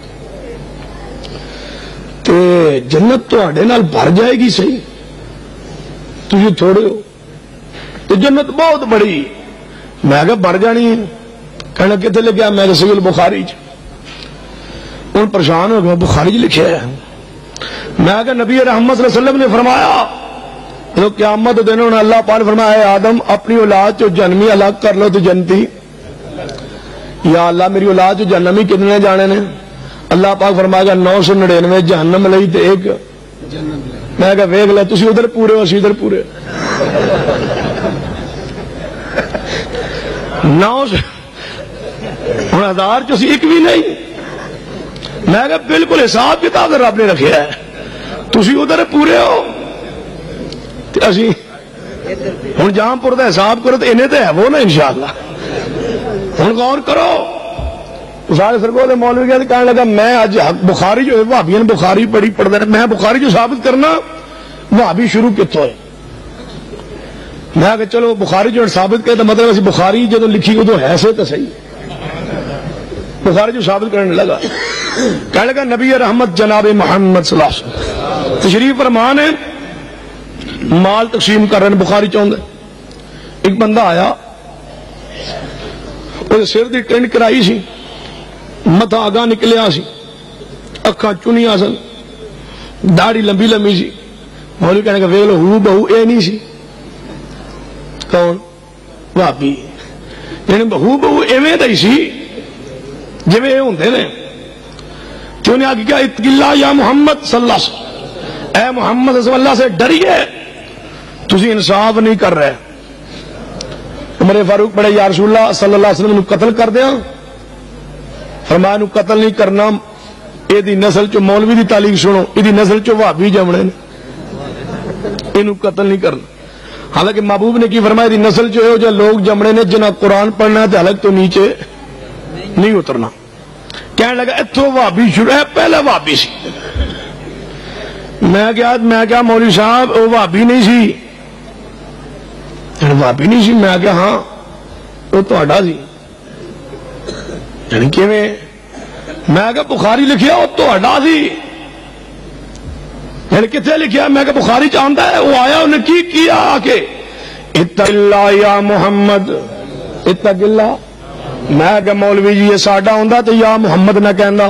B: تو جنت تہاڈے نال بھر جائے گی، صحیح تسی تھوڑے ہو، تو جنت بہت بڑی۔ میں کہا بھر جانی ہے، کہنا کتنے لکھا؟ میں صحیح البخاری ان پریشان ہو گیا، بخاری لکھا ہے۔ میں کہا نبی رحمت صلی اللہ علیہ وسلم نے فرمایا جو قیامت دن انہوں نے اللہ پاک نے فرمایا اے آدم اپنی اولاد جو جنمی الگ کر لو تو جنتی، یا اللہ میری اولاد جو جہنمی کتنے جانے نے؟ اللہ پاک فرمائے گا 999 جہنم لئی تے ایک جنت۔ میں کہا ویکھ لے تسی ادھر پورے ہو اسی ادھر پورے، 9,000 چ ایک بھی نہیں۔ میں کہا بالکل حساب کتاب رب نے رکھا ہے، تسی ادھر پورے ہو تے اسی ہن جہاں پور دا حساب کرو تو انہیں تو ہے وہ نا انشاءاللہ۔ ہن غور کرو، سارے سرگو دے مولوی کہنے لگا میں اج بخاری جو ہے بھابیاں نے بخاری پڑھی پڑھتے ہیں، میں بخاری جو ثابت کرنا بھابی شروع کتوں ہے۔ میں کہ چلو بخاری جو ثابت کرے تو مطلب اسی بخاری جدو لکھی ادو ہے سے تو صحیح، بخاری جو ثابت کرنے لگا۔ کہنے لگا نبی رحمت جناب محمد صلی اللہ علیہ وسلم تشریف فرمان ہے، مال تقسیم کر رہے ہیں، بخاری چاہتا ہے۔ ایک بندہ آیا، وہ سر دی ٹینٹ کرائی سی، متھا آگاہ نکلیا سی، اکھاں چنیاں سن، داڑھی لمبی لمبی سی۔ مولوی کہنے کا ویکھ لو ہو بہو اے نہیں سی۔ کون؟ بھابی، یعنی بہو بہو ایویں دا ہی سی جویں اے ہوندے نے۔ تو انہیں آگے کیا اتق اللہ یا محمد صلی اللہ علیہ وسلم، اے محمد صلی اللہ سے ڈریے، تسی انصاف نہیں کر رہے۔ عمر فاروق بڑے یا رسول اللہ صلی اللہ علیہ وسلم قتل کر دیا؟ فرمایا نو قتل نہیں کرنا، اے دی نسل چو مولوی دی تعلیم سنو، اے دی نسل چو وہابی جمنے نے، اینو قتل نہیں کرنا۔ حالانکہ محبوب نے کی فرمایا دی نسل چو ہے جو لوگ جمنے نے جنہاں قرآن پڑھنا ہے حالک تو نیچے نہیں اترنا۔ کہنے لگا اتھو وہابی شروع ہے، پہلے وہابی سی۔ میں کیا مولوی صاحب وہ وہابی نہیں سی؟ وہابی نہیں سی؟ میں کیا ہاں وہ تہاڈا سی۔ یعنی کہ میں کہ بخاری لکھیا وہ تہاڈا سی، یعنی کتنے لکھیا؟ میں کہ بخاری چاہتا ہے۔ وہ آیا انہیں کی کیا آ کے اتق اللہ یا محمد، اتق اللہ۔ میں کہ مولوی جی یہ ساڈا ہوندا تو یا محمد نہ کہندا،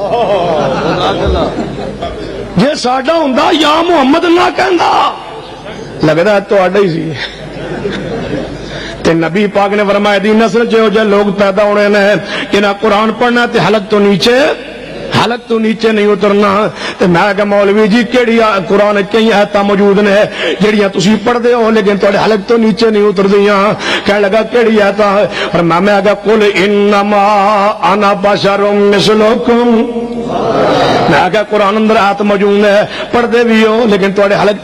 B: جے ساڈا ہوندا یا محمد نہ کہندا، لگدا ہے تہاڈا ہی سی۔ تے نبی پاک نے فرمایا دی نسل جو لوگ پیدا ہونے نے انہاں قرآن پڑھنا تے حلق تو نیچے نہیں اترنا۔ تے میں کہ مولوی جی کیڑی قرآن کئی آیتاں موجود نے جڑیاں تسی پڑھدے ہو لیکن تہاڈے حلق تو نیچے نہیں اتردیاں۔ کہنے لگا کیڑی آیتاں؟ اور میں کہ قل انما انا بشر مثلکم، میں کہ قرآن اندر آیت موجود ہے پڑھدے بھی ہو لیکن تہاڈے حلق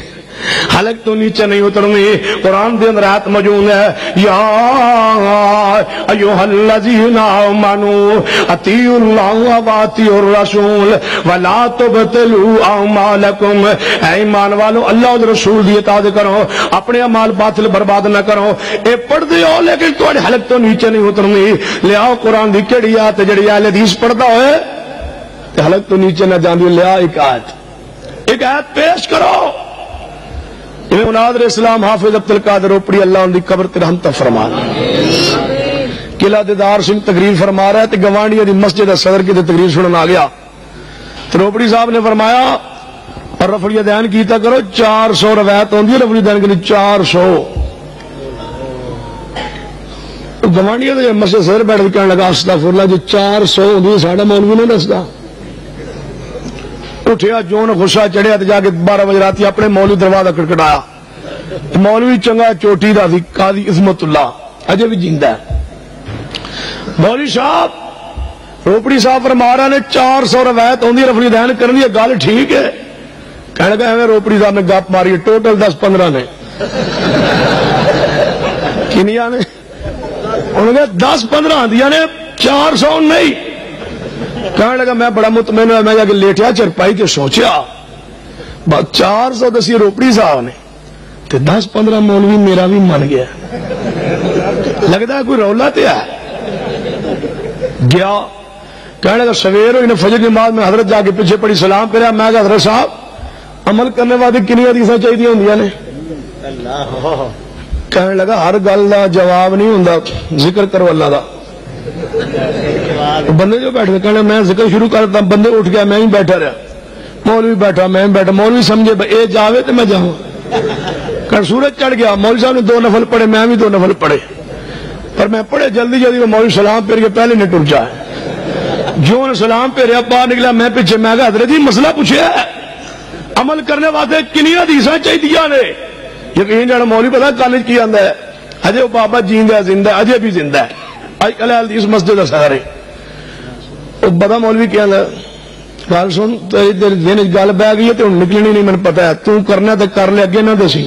B: تو نیچے نہیں اترنی۔ قرآن دے اندر آیت موجود ہے یا ایھا الذین آمنوا اطیعوا اللہ واطیعوا الرسول ولا تبطلوا اعمالکم، اے ایمان والو اللہ اور رسول دی اطاعت کرو، اپنے اعمال باطل برباد نہ کرو۔ اے پڑھدے ہو لیکن تہاڈے حلق تو نیچے نہیں اترنی، لیا قرآن دی کیڑی آیت جڑی اہل حدیث پڑھدا ہوئے تے حلق تو نیچے نہ جاندی، لیا ایک آیت پیش کرو۔ امام ناظر اسلام حافظ عبد القادر روپڑی اللہ ان دی قبر تے رحمت فرما، قلعہ دیدار سنگھ تقریر فرما رہا ہے تے گوانڈیا دی مسجد صدر کی تقریر سنن آ گیا تو روپڑی صاحب نے فرمایا اور رفع دین کیتا کرو 400 روایت ہوندی ہے رفع دین کی 400 گوانڈیا دے مسجد صدر بیٹھ کے کہنے لگا استغفر اللہ جو 400 ہوندی ساڈا مولوی نہیں دسدا۔ اٹھیا جون غصہ چڑھیا تو جا کے 12 بجے رات اپنے مولوی دروازہ کھٹکھٹایا، مولوی چنگا چوٹی دا سی قاضی عظمت اللہ اجے بھی جیندا ہے۔ مولوی صاحب روپڑی صاحب فرما رہے نے 400 روایت ہوندی رفع دین کرنی ہے، گل ٹھیک ہے؟ کہنے لگا ایویں روپڑی صاحب نے گپ ماری، ٹوٹل 10-15 نے کنیا نے انہوں نے 10-15 آندیاں نے 400 نہیں۔ کہنے لگا میں بڑا مطمئن ہوا، میں جا کے لیٹیا چرپائی کے سوچیا 400 دسی روپڑی صاحب نے تے 10-15 مولوی میرا بھی من گیا، لگتا ہے کوئی رولا تے ہے گیا۔ کہنے لگا سویر ہوئی نے فجر نماز میں حضرت جا کے پیچھے پڑی سلام پھریا، میں کہا حضرت صاحب عمل کرنے والے کنی حدیثاں چاہیے ہوندیاں نے؟ کہنے لگا ہر گل دا جواب نہیں ہوندا، ذکر کرو اللہ دا۔ بندے جو بیٹھ گئے کہنے میں ذکر شروع کرتا، بندے اٹھ گیا، میں ہی بیٹھا رہا، مولوی بیٹھا میں بیٹھا، مولوی سمجھے اے جاوے تو میں جاؤں، کہ سورج چڑھ گیا، مولوی صاحب نے 2 نفل پڑھے، میں بھی 2 نفل پڑھے، پر میں پڑھے جلدی جلدی، مولوی سلام پھیر کے پہلے نے ٹر جائے، جو نے سلام پھیریا باہر نکلا، میں پیچھے، میں کہا حضرت جی مسئلہ پوچھے ہے عمل کرنے واسطے کنی حدیثاں چاہیے نے؟ یقین جانا مولوی پتا کالج کی آندا ہے اجے وہ بابا جیندا زندہ ہے، اجے بھی زندہ ہے، اج کل حدیث مسجد سارے وہ بڑا مولوی کیا گل سن دن گل بہ گئی ہے تو نکلنی نہیں، مجھے پتا ہے تو کرنا تو کر لے، اگے نہ دسی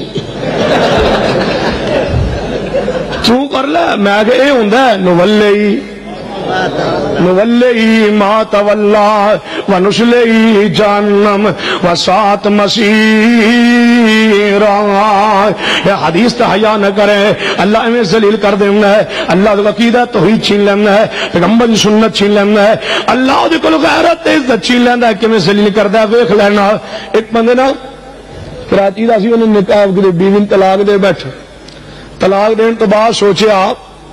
B: تو کر لے۔ میں کہ یہ ہوں نولی ما تولا ونسلی جہنم وساعت مسیرا۔ یہ حدیث تو حیا نہ کرے، اللہ ایویں ذلیل کر دینا ہے، اللہ کا عقیدہ توحید چھین لینا ہے، پیغمبر کی سنت چھین لینا ہے، اللہ دے کول غیرت عزت چھین لینا ہے، کیویں ذلیل کردا ہے ویکھ لینا۔ ایک بندے نا کراچی دا سی، انہوں نے نکاح کی بیوی طلاق دے بیٹھے، طلاق دین تو بعد سوچیا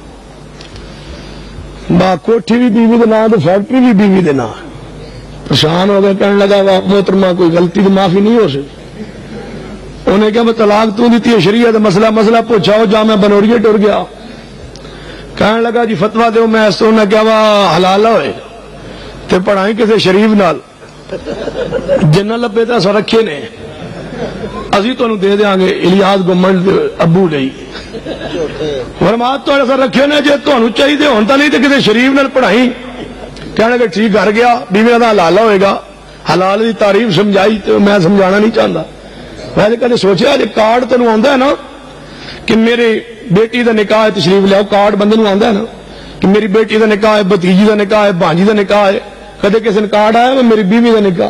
B: با کوٹھی بھی بیوی دے نام تو فیکٹری بھی بیوی دے نام، پریشان ہو گئے، کہنے لگا محترمہ کوئی غلطی تو معافی نہیں ہو سکتی۔ انہیں کہا میں طلاق تو دیتی ہے شریعت مسئلہ پوچھاؤ، جا میں بنوریے ٹر گیا۔ کہنے لگا جی فتوا دو، میں اس نے کیا وہ حلال ہوئے تے پڑھائی کسی شریف نال جنہ لبے تو اصا رکھے نے، اسی تمہیں دے دیا گے الیاس گمنڈ ابو لئی فرمات تو ایسا رکھے نے، جی تمہیں چاہیے ہوتا نہیں تو کسی شریف نال پڑھائی۔ کہنے لگا ٹھیک گھر گیا، بیوی کا حلال ہوئے گا، حلال کی تعریف سمجھائی تو میں سمجھانا نہیں چاہتا، میں نے کدے سوچا جی کارڈ تینوں آتا ہے نا کہ میری بیٹی کا نکاح ہے تشریف لیاؤ، کارڈ بندے نوں آتا ہے نا کہ میری بیٹی کا نکاح ہے، بھتیجی کا نکاح ہے، بھانجی کا نکاح ہے، کدے کسی نے کارڈ آیا میری بیوی کا نکاح،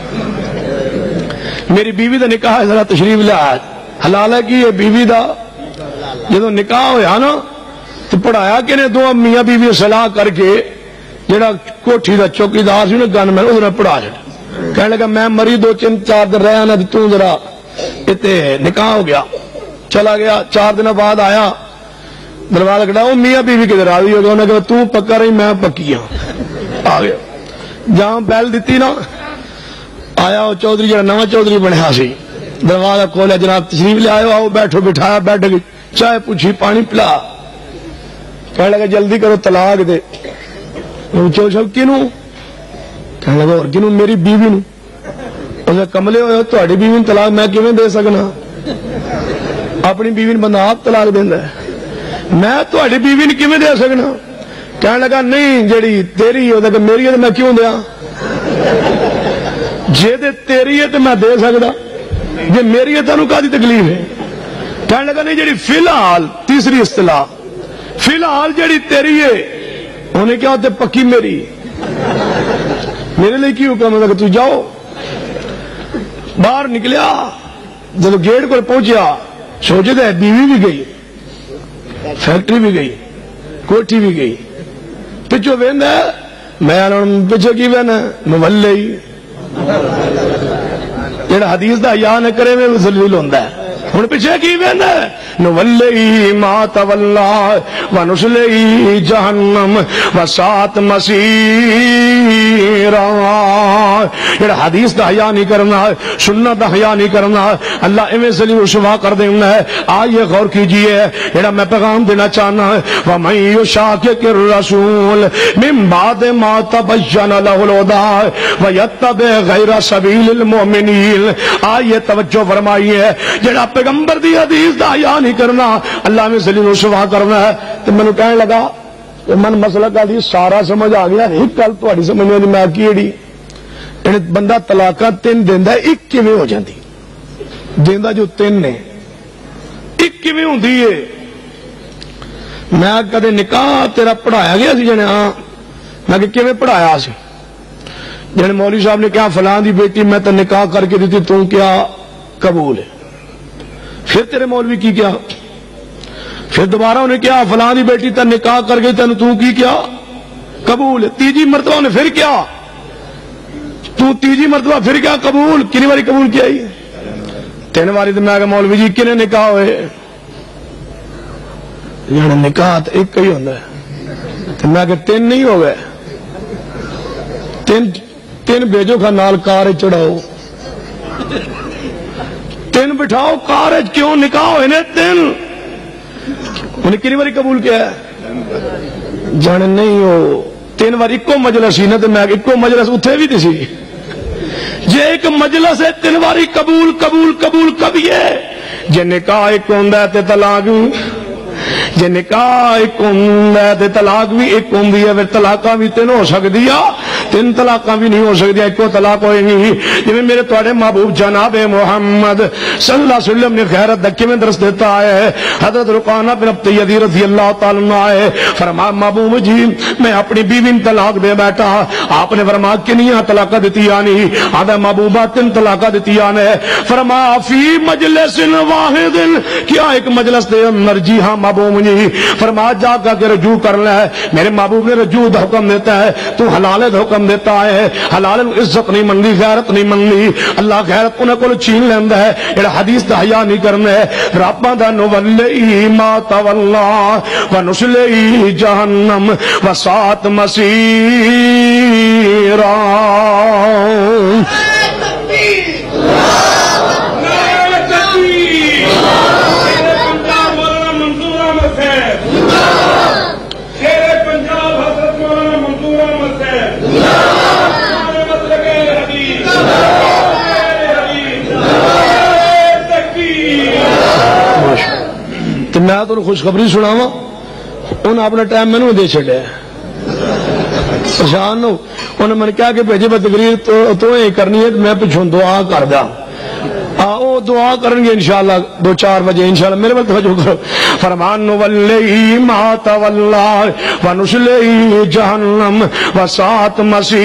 B: میری بیوی کا نکاح ہے ذرا تشریف لیا، حلال ہے کہ یہ بیوی دا جدو نکاح ہویا نا تو پڑھایا کہ نے دو میاں بیوی صلاح کر کے جڑا کوٹھی دا چوکیدار سی نا گن میں اس نے پڑھا چڑھا، کہنے لگا میں مری 2-4 دن رہا نا تو ذرا اتنے نکاح ہو گیا، چلا گیا 4 دن بعد آیا دروازہ کھڑا، وہ میاں بیوی کدھر آ گئی ہوگا، انہیں کہا تو پکا رہی میں پکی ہوں، آ گیا جہاں بیل دیتی نا آیا وہ چودھری جڑا نواں چودھری بنیا سی، دروازہ کھولیا جناب تشریف لے آئے، آؤ بیٹھو، بٹھایا بیٹھ گئی، چائے پوچھی پانی پلا، کہنے لگا جلدی کرو طلاق دے، کنوں کہنے لگا اور کنوں میری بیوی نو، اسے کملے ہوئے تہاڈی بیوی نو طلاق میں کیویں دے سکنا، اپنی بیوی نو بندہ آپ طلاق دیندا ہے، میں تہاڈی بیوی نو کیویں دے سکنا، کہنے لگا نہیں جیڑی تیری ہے میری ہے تو میں کیوں دیا، جے دے تیری ہے تو میں دے سکتا، جے میری ہے تینوں کہاں دی تکلیف ہے، کہنے لگا نہیں جیڑی فی الحال تیسری اصطلاح فی الحال جڑی تیری ہے انہیں کیا ہوتے پکی میری میرے لیے کی حکم ہے کہ تو جاؤ. باہر نکلیا جب گیٹ کو پہنچیا سوچے تو بیوی بھی گئی فیکٹری بھی گئی کوٹھی بھی گئی پچھو وہد میں پچھو کی وہنا مولے ہی جڑا حدیث دا حیا نہ کرے میں ذلیل ہوندا ہے. ہن پیچھے کی وہنا نولی ما تولا ونسلی جہنم وساءت مصیرا. جڑا حدیث دا حیا نہیں کرنا سنت دا حیا نہیں کرنا اللہ ایویں ذلیل و رسوا کر دینا ہے. آئیے غور کیجئے جڑا میں پیغام دینا چاہنا ہے ومن یشاقق الرسول من بعد ما تبین له الهدى ویتبع غیر سبیل المؤمنین. آئیے توجہ فرمائیے جڑا پیغمبر دی حدیث دا حیا نہیں کرنا اللہ میں ذلیل و رسوا کرنا ہے. تو میں نے کہنے لگا کہ من مسئلہ کا حدیث سارا سمجھ آ گیا ایک گل تہاڈی سمجھ نہیں میں کیڑی بندہ طلاقاں 3 دیندا ایک کیویں ہو جاندی دیندا جو 3 نے ایک کیویں ہوندی ہے. میں کدے نکاح تیرا پڑھایا گیا سی جنے ہاں میں کہ کیویں پڑھایا سی جنے مولوی صاحب نے کہا فلاں دی بیٹی میں تو نکاح کر کے دیتی تو کیا قبول ہے. پھر تیرے مولوی کی کیا پھر دوبارہ انہیں کیا فلاں دی بیٹی تا نکاح کر گئی تین تو کی کیا قبول ہے. تیجی مرتبہ انہیں پھر کیا تو تیجی مرتبہ پھر کیا قبول کنی باری قبول کیا ہی 3 باری. تو میں کہ مولوی جی کنے نکاح ہوئے یعنی نکاح تو ایک ہی ہوتا ہے تو میں کہ 3 نہیں ہو گئے 3 بھیجو کھا نال کار چڑھاؤ 3 بٹھاؤ کار کیوں نکاح ہوئے نے 3 انہیں کنی باری قبول کیا ہے جانے نہیں ہو 3 بار ایک مجلس ہی نا تو میں ایک مجلس اتھے بھی تھی جے ایک مجلس ہے 3 باری قبول قبول قبول کبھی ہے جے نکاح ایک ہوندہ ہے تے طلاق جے نکاح ایک ہوندہ ہے تے طلاق بھی ایک ہوندی ہے پھر طلاقاں بھی 3 ہو سکتی ہے 3 طلاقاں بھی نہیں ہو سکتی ایک طلاق ہوئے گی. جی میرے تواڈے محبوب جناب محمد صلی اللہ علیہ وسلم نے غیرت دکے میں درس دیتا ہے. حضرت رقانہ بن ابی یزید رضی اللہ تعالیٰ عنہ آئے فرمایا محبوب جی میں اپنی بیوی طلاق دے بیٹھا. آپ نے فرمایا کنیاں طلاق دیتی یعنی آدھا محبوبہ 3 طلاق دیتی یعنی فرمایا فی مجلس واحد کیا ایک مجلس دے اندر جی ہاں محبوب جی فرمایا جا کے رجوع کر لے. میرے محبوب نے رجوع دا حکم دیتا ہے تو حلال دا حکم دیتا ہے. حلال عزت نہیں منگی غیرت نہیں منگی اللہ غیرت انہیں کو چھین لیندہ ہے جڑا حدیث دا حیا نہیں کرنا ہے. ربا دا نولی ما تولا ونسلی جہنم وساءت مصیرا. تو میں تو خوشخبری سناوا انہیں اپنا ٹائم مینو دے چڑیا پچھان انہیں میں نے کہا کہ بھیجے میں تقریر تو یہ کرنی ہے میں پچھوں دعا کر دیا وہ دعا کریں گے انشاءاللہ 2-4 بجے انشاءاللہ میرے بل توجہ کرو. فرمان نولی ما تولا ونسلی جہنم وساءت مصیرا.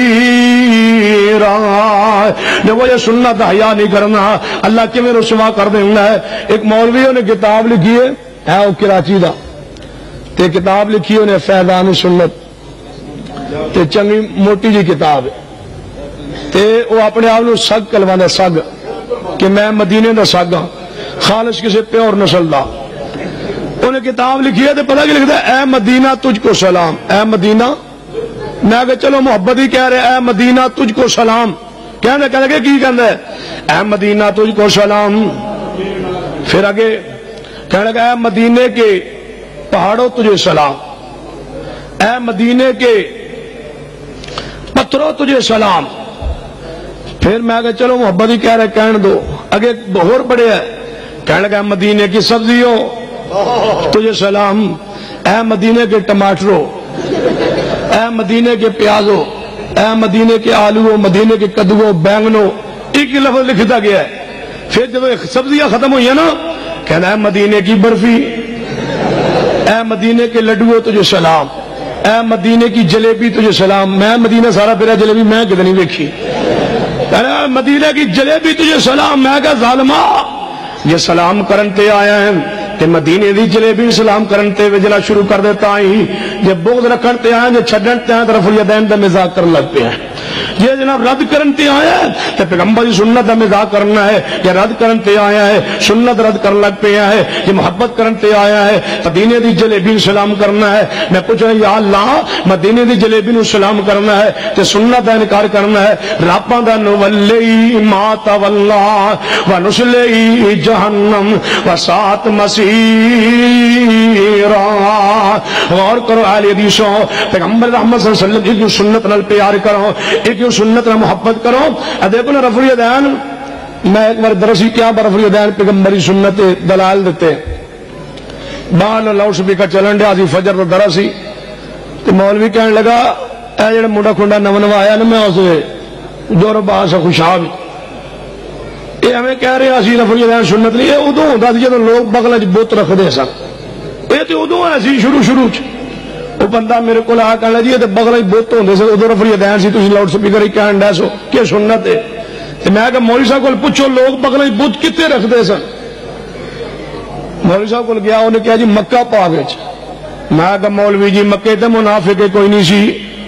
B: دیکھو یہ سنت حیا نہیں کرنا اللہ کے میں رسوا کر دینا ہے. ایک مولویوں نے کتاب لکھی ہے وہ کراچی دا تے کتاب لکھی انہیں فیضان سنت تے چنگی موٹی جی کتاب تے وہ اپنے آپ کو سگ کلوانا سگ کہ میں مدینے دا سگ ہاں خالص کسی پیور نسل دا. انہیں کتاب لکھی ہے تو پتہ کہ لکھتا ہے اے مدینہ تجھ کو سلام. اے مدینہ میں کہ چلو محبت ہی کہہ رہے اے مدینہ تجھ کو سلام کہنے لگے کی کہنا ہے اے مدینہ تجھ کو سلام. پھر آگے کہنے لگا اے مدینے کے پہاڑوں تجھے سلام اے مدینے کے پتھروں تجھے سلام. پھر میں کہ چلو محبت ہی کہہ رہے کہنے دو. اگے بہور بڑے ہے کہنے لگا مدینے کی سبزیوں تجھے سلام اے مدینے کے ٹماٹروں اے مدینے کے پیازوں اے مدینے کے آلووں مدینے کے کدووں بینگنوں ایک لفظ لکھتا گیا ہے. پھر جب سبزیاں ختم ہوئی ہیں نا کہنا ہے مدینے کی برفی اے مدینے کے لڈوؤ تجھے سلام، اے مدینے کی جلیبی تجھے سلام. میں مدینہ سارا پھرا جلیبی میں کدے نہیں ویکھی. اے مدینے کی جلیبی تجھے سلام. میں کہا ظالما یہ سلام کرن تے آیا ہے تے مدینے دی جلیبی سلام کرن تے وجلا شروع کر دیتا ہی. جے بغض رکھن تے آیا، جے چھڈن تے آیا طرف الیدین دا مزاق کرن لگ پیا. یہ جناب رد کرن تے آیا ہے تے پیغمبر دی سنت دا مزاق کرنا ہے. یہ رد کرن تے آیا ہے، سنت رد کرن لگ پیا ہے. یہ محبت کرن تے آیا ہے، مدینے دی جلیبی سلام کرنا ہے. میں پوچھا یا اللہ مدینے دی جلیبی نو سلام کرنا ہے تے سنت دا انکار کرنا ہے. رباں دا نولی ما تولا ونسلی جہنم وساعت مسیرا. غور کرو اہل حدیثوں، پیغمبر رحمت صلی اللہ علیہ وسلم کی سنت نال پیار کرو، ایک سنت نال محبت کرو. دیکھو نا رفع الیدین، میں ایک بار درسی کیا رفع الیدین پیغمبری سنت دلائل دیتے باہر لاؤڈ سپیکر چلن ڈیا سی، فجر تو درسی تو مولوی کہنے لگا اے جڑا منڈا کھنڈا نو نو آیا نا میں اسے دور باس خوشحال یہ ہمیں کہہ رہے اسی رفع الیدین سنت نہیں. یہ ادو ہوتا سی جب لوگ بغل چ بت رکھتے سن. یہ تو ادو ہے سی شروع وہ بندہ میرے کو آ کہنا جی یہ بغل چ بت ہوتے سن، ادو رفع الیدین سی، تھی لاؤڈ سپیکر ہی کہن ڈے سو کہ سنت ہے. میں کہ مولوی صاحب کو پوچھو لوگ بغل چ بت کتنے رکھتے سن. مولوی صاحب کو گیا انہیں کہا جی مکہ پاک. میں کہ مولوی جی مکے تے منافق کوئی نہیں سی،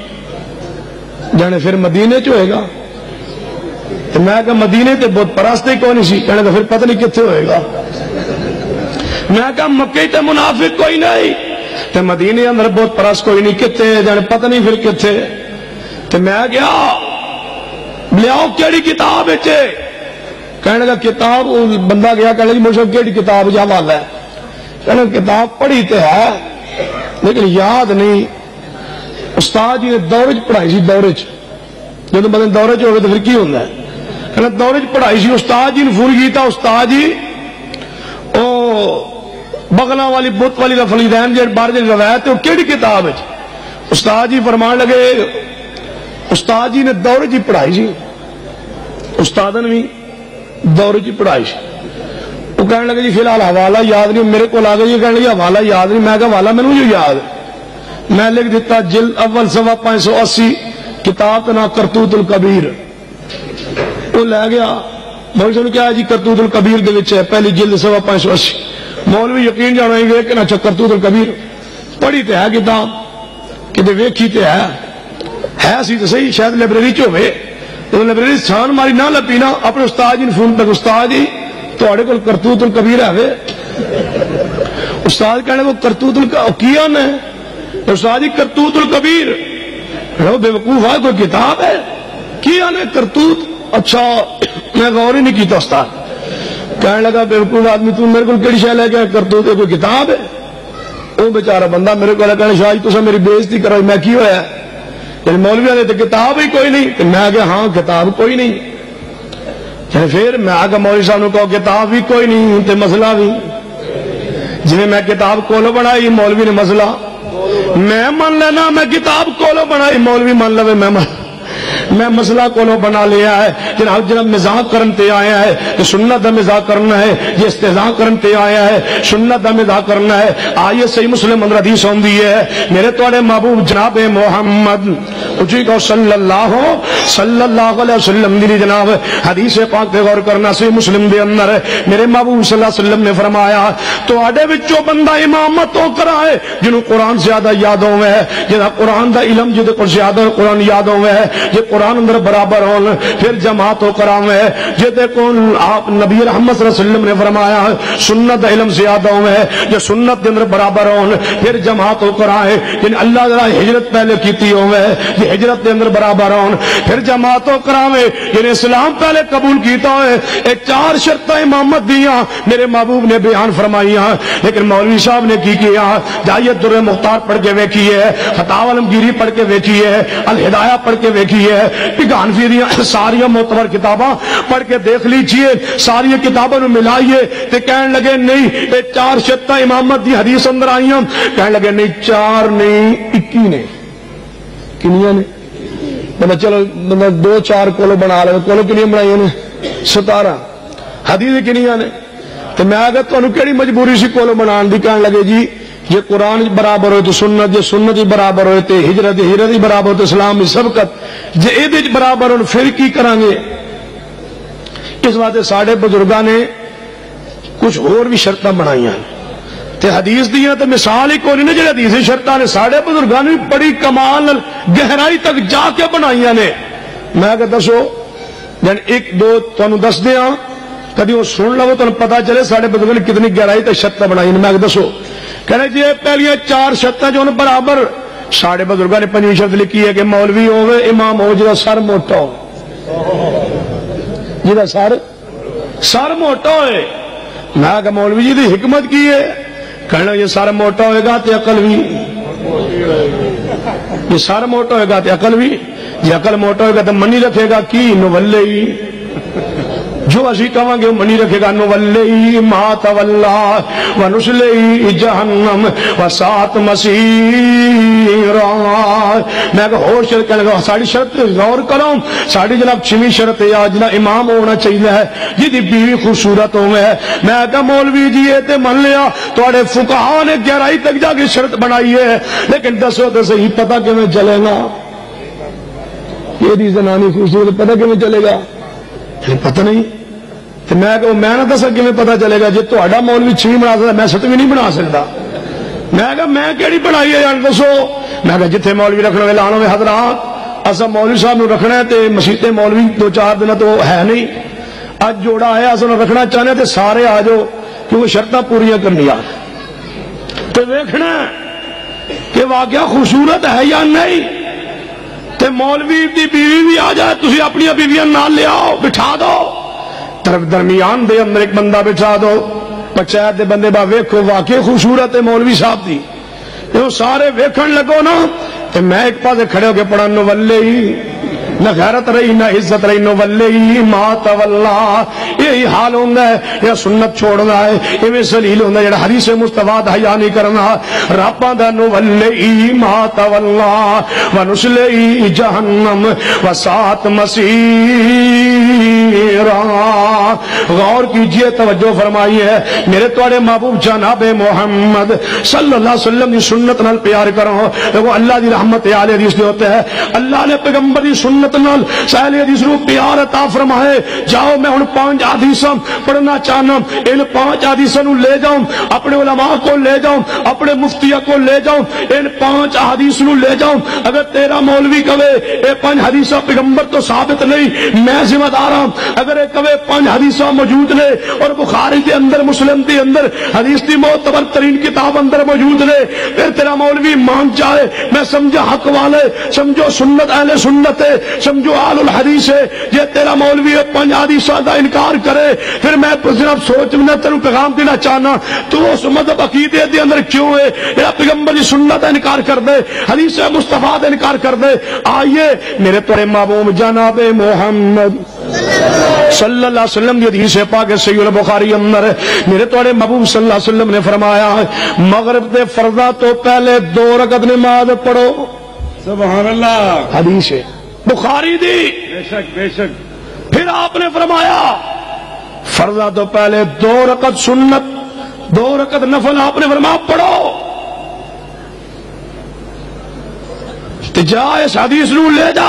B: جانے پھر مدینے چ ہوئے گا. میں کہ مدینے تے بت پرست کوئی نہیں سی، کہنے تو پھر پتہ نہیں کتنے ہوئے گا. میں کہ مکے تے منافق کوئی نہیں تے مدینے اندر بت پرست کوئی نہیں، کتنے جانے پتہ نہیں پھر کتنے. تے میں گیا لیاؤ کیڑی کتاب ہے؟ کہنے کا کتاب بندہ گیا کہنے جی مجھے کیڑی کتاب جا والا ہے. کہنے کتاب پڑھی تے ہے لیکن یاد نہیں. استاد جی نے دورے چ پڑھائی سی، دورے چ جب بندے دورے چ ہوگا تو پھر کی ہوتا ہے. کہنا دورے چ پڑھائی سی، استاد جی نے فون کیتا استاد جی او بغلاں والی بت والی رفع الیدین جی بارے دی روایت ہے وہ کیڑی کتاب ہے؟ استاد جی فرمان لگے استاد جی نے دورے چ پڑھائی سی، استاد نے بھی دورے چ پڑھائی سی. وہ کہنے لگے جی فی الحال حوالہ یاد نہیں. میرے کو آ گیا جی کہنے لگے حوالہ یاد نہیں. میں کہا حوالہ مینوں جو یاد ہے. میں لکھ دیتا جلد اول صفحہ 580 کتاب کا نام کرتوت الکبیر. وہ لے گیا مولوی نے کیا جی کرتوت الکبیر دے وچ ہے پہلی جلد صفحہ 580. مولوی یقین جانا گے کہ اچھا کرتوت الکبیر پڑھی تے ہے کتاب کتے ویکھی تے ہے سی تو صحیح شاید لائبریری چ ہوئے. تو لائبریری چھان ماری نہ لپی نا اپنے استاد جی نے فون تک استاد جی تھوڑے کول کرتوت الکبیر ہے. استاد کہنے وہ کرتوت کیا نے استاد جی کرتوت الکبیر بے وقوف ہے کوئی کتاب ہے کیا نے کرتوت. اچھا میں غور ہی نہیں کیتا. استاد کہنے لگا بے وقوف آدمی تو میرے کو کہڑی شے لے کے کرتوت کوئی کتاب ہے. وہ بیچارہ بندہ میرے کو کہنے شاہ جی تسا میری بےزتی کرو. میں کی ہویا یعنی مولوی نے تو کتاب ہی کوئی نہیں. میں کہ ہاں کتاب کوئی نہیں. پھر میں آگے مولوی صاحب نے کہا کتاب بھی کوئی نہیں تے مسئلہ بھی جی میں کتاب کولو بنائی مولوی نے مسئلہ میں من لینا. میں کتاب کولو بنائی مولوی من لوے میں مسئلہ کولو بنا لیا ہے. جناب مزاق کرن تے آیا ہے کہ سنت دا مزاق کرنا ہے. یہ استہزاء کرن تے آیا ہے سنت دا مزاق کرنا ہے. آئیے صحیح مسلم اندر حدیث ہوندی ہے میرے تواڈے محبوب جناب محمد اچھی کو صلی اللہ علیہ وسلم دی جناب حدیث پاک تے غور کرنا. صحیح مسلم دے اندر میرے محبوب صلی اللہ علیہ وسلم نے فرمایا تواڈے وچوں بندہ امامت تو کرائے جنوں قرآن زیادہ یاد ہوے ہے، جدا قرآن دا علم جدے کو زیادہ قرآن یاد ہوے ہے، یہ قرآن اندر برابر ہون پھر جماعت ہو کراوے جدے کو آپ نبی رحمت صلی اللہ علیہ وسلم نے فرمایا سنت دا علم زیادہ ہوے ہے، جو سنت دے اندر برابر ہون پھر جماعت ہو کرائے. یعنی اللہ تعالی ہجرت پہلے کیتی ہوے یہ ہجرت دے اندر برابر ہون پھر جماعت ہو کراوے. یعنی اسلام پہلے قبول کیتا ہوئے اے 4 شرطیں امامت دیاں میرے محبوب نے بیان فرمائیاں. لیکن مولوی صاحب نے کی کیا دعیت در مختار پڑھ کے ویکھی ہے، فتاوی عالمگیری پڑھ کے ویکھی ہے، الہدایہ پڑھ کے ویکھی ہے، گانفی دیاں ساری معتبر کتاباں پڑھ کے دیکھ لیجئے. ساری کتابوں نے ملائیے تے کہنے لگے نہیں اے 4 شرطیں امامت دی حدیث اندر آئیاں. کہنے لگے نہیں 4 نہیں 21 نے. کنیاں نے بندہ چلو بندہ 2-4 کولو بنا لے. کولو کنیاں بنائی نے 17 حدیث کنیاں نے. تو میں آگے تمہیں کہڑی مجبوری سی کولو بنان دی. کہنے لگے جی یہ قرآن برابر ہوئے تو سنت، یہ سنت برابر ہوئے تو ہجرت، ہجرت برابر ہوئے تو اسلام کی سبقت، جے اے برابر ہو پھر کی کریں گے؟ اس واسطے ساڈے بزرگاں نے کچھ اور بھی شرطاں بنائیاں تے حدیث دیاں تے مثال ہی کوئی نہیں، جڑے حدیث شرطاں نے ساڈے بزرگاں نے بڑی کمال گہرائی تک جا کے بنائیاں نے۔ میں کہ دسو جن ایک دو تانوں دس دیاں، کدی وہ سن لو تانوں پتہ چلے ساڈے بزرگاں نے کتنی گہرائی تے شرطاں بنائی نے۔ میں کہ دسو کہنے جی پہلیاں 4 شرطاں جو برابر، ساڈے بزرگاں نے 5ویں شرط لکھی ہے کہ مولوی ہوے امام ہو جڑا سر موٹا ہو، جڑا سر موٹا ہوئے۔ میں کہ مولوی جی دی حکمت کی ہے؟ کہنا یہ سر موٹا ہوئے گا تے عقل بھی، یہ سر موٹا ہوئے گا تے عقل بھی، یہ عقل موٹا ہوئے گا تو منی رکھے گا کی نولی، جو اسی کہاں گے منی رکھے گا نولی ما تولا ونسلی جہنم وساءت مصیرا۔ میں کہ اور شرط کہنے لگا ساڑی شرط غور کرو، ساڑی جناب 6ویں شرط ہے جناب امام ہونا چاہیے ہے جی بیوی خوبصورت ہوئے ہے۔ میں کہ مولوی جی یہ تے من لیا توڑے فقہاء نے گہرائی تک جا کے شرط بنائی ہے، لیکن دسو تو صحیح پتہ کہ میں چلے گا یہ دی زنانی خوبصورت پتہ کہ میں چلے گا؟ پتہ نہیں۔ تو میں کہ میں نہ دسا کہ میں پتہ چلے گا جی تہاڈا مولوی 6 بنا سکتا میں 7ویں نہیں بنا سکتا۔ میں کہ میں کیڑی بنائی ہے یار دسو؟ میں کہ جتھے مولوی رکھنا ہوئے لانا ہوئے حضرات اسا مولوی صاحب نو رکھنا ہے تے مسیتے مولوی 2-4 دن تو ہے نہیں، اج جوڑا ہے اسا نو رکھنا چاہنے تے سارے آ جاؤ کیونکہ شرطاں پوریاں کرنی آ تے ویکھنا کہ واقعہ خوبصورت ہے یا نہیں۔ تے مولوی دی بیوی بھی آ جائے تسی اپنی بیویاں نال لے آؤ بٹھا دو، درمیان دے اندر ایک بندہ بٹھا دو، پنچایت دے بندے با ویکھو واقعی خوبصورت ہے مولوی صاحب دی، یہ سارے ویکھن لگو نا تے میں ایک پاسے کھڑے ہو کے پڑھا نولی نہ غیرت رہی نہ عزت رہی نولی ما تولا۔ یہی حال ہوتا ہے یا سنت چھوڑنا ہے، یہ سلیل ہوتا ہے جڑا حدیث مصطفیٰ دا حیا نہیں کرنا۔ رباں دا نولی ما تولا ونسلی جہنم وساءت مصیرا۔ غور کیجئے توجہ فرمائی ہے میرے تواڈے محبوب جناب محمد صلی اللہ علیہ وسلم دی سنت نال پیار کرو، وہ اللہ دی رحمت عالی حدیث دے ہوتے ہیں۔ اللہ نے پیغمبر دی سنت نال سہل حدیث نو پیار عطا فرمائے۔ جاؤ میں ہن 5 حدیثاں پڑھنا چاہنا، ان 5 حدیثاں نو لے جاؤں اپنے علماء کو لے جاؤں اپنے مفتیوں کو لے جاؤں، ان 5 حدیث نو لے جاؤں۔ اگر تیرا مولوی کہے اے 5 حدیثاں پیغمبر تو ثابت نہیں میں ذمہ دار ہوں، اگر اے کہے 5 حدیثاں موجود نے اور بخاری کے اندر مسلم کے اندر حدیث کی معتبر ترین کتاب اندر موجود نے، پھر تیرا مولوی مان جائے میں سمجھا حق والے، سمجھو سنت اہل سنت ہے، سمجھو آل الحدیث ہے، یہ تیرا مولوی 5 حدیثاں دا انکار کرے پھر میں جناب سوچ میں تینوں پیغام دینا چاہنا تو اس مذہب عقیدے دے اندر کیوں ہے یا پیغمبر کی سنت کا انکار کر دے، حدیث مصطفیٰ کا انکار کر دے۔ آئیے میرے تورے محبوب جناب محمد صلی اللہ علیہ وسلم کی حدیث پاک صحیح البخاری اندر میرے تواڈے محبوب صلی اللہ علیہ وسلم نے فرمایا مغرب دے فرضاں تو پہلے 2 رکعت نماز پڑھو۔
A: سبحان اللہ،
B: حدیث ہے بخاری دی۔
A: بے شک بے شک۔
B: پھر آپ نے فرمایا فرضاں تو پہلے 2 رکعت سنت 2 رکعت نفل آپ نے فرمایا پڑھو۔ جا اس حدیث نو لے جا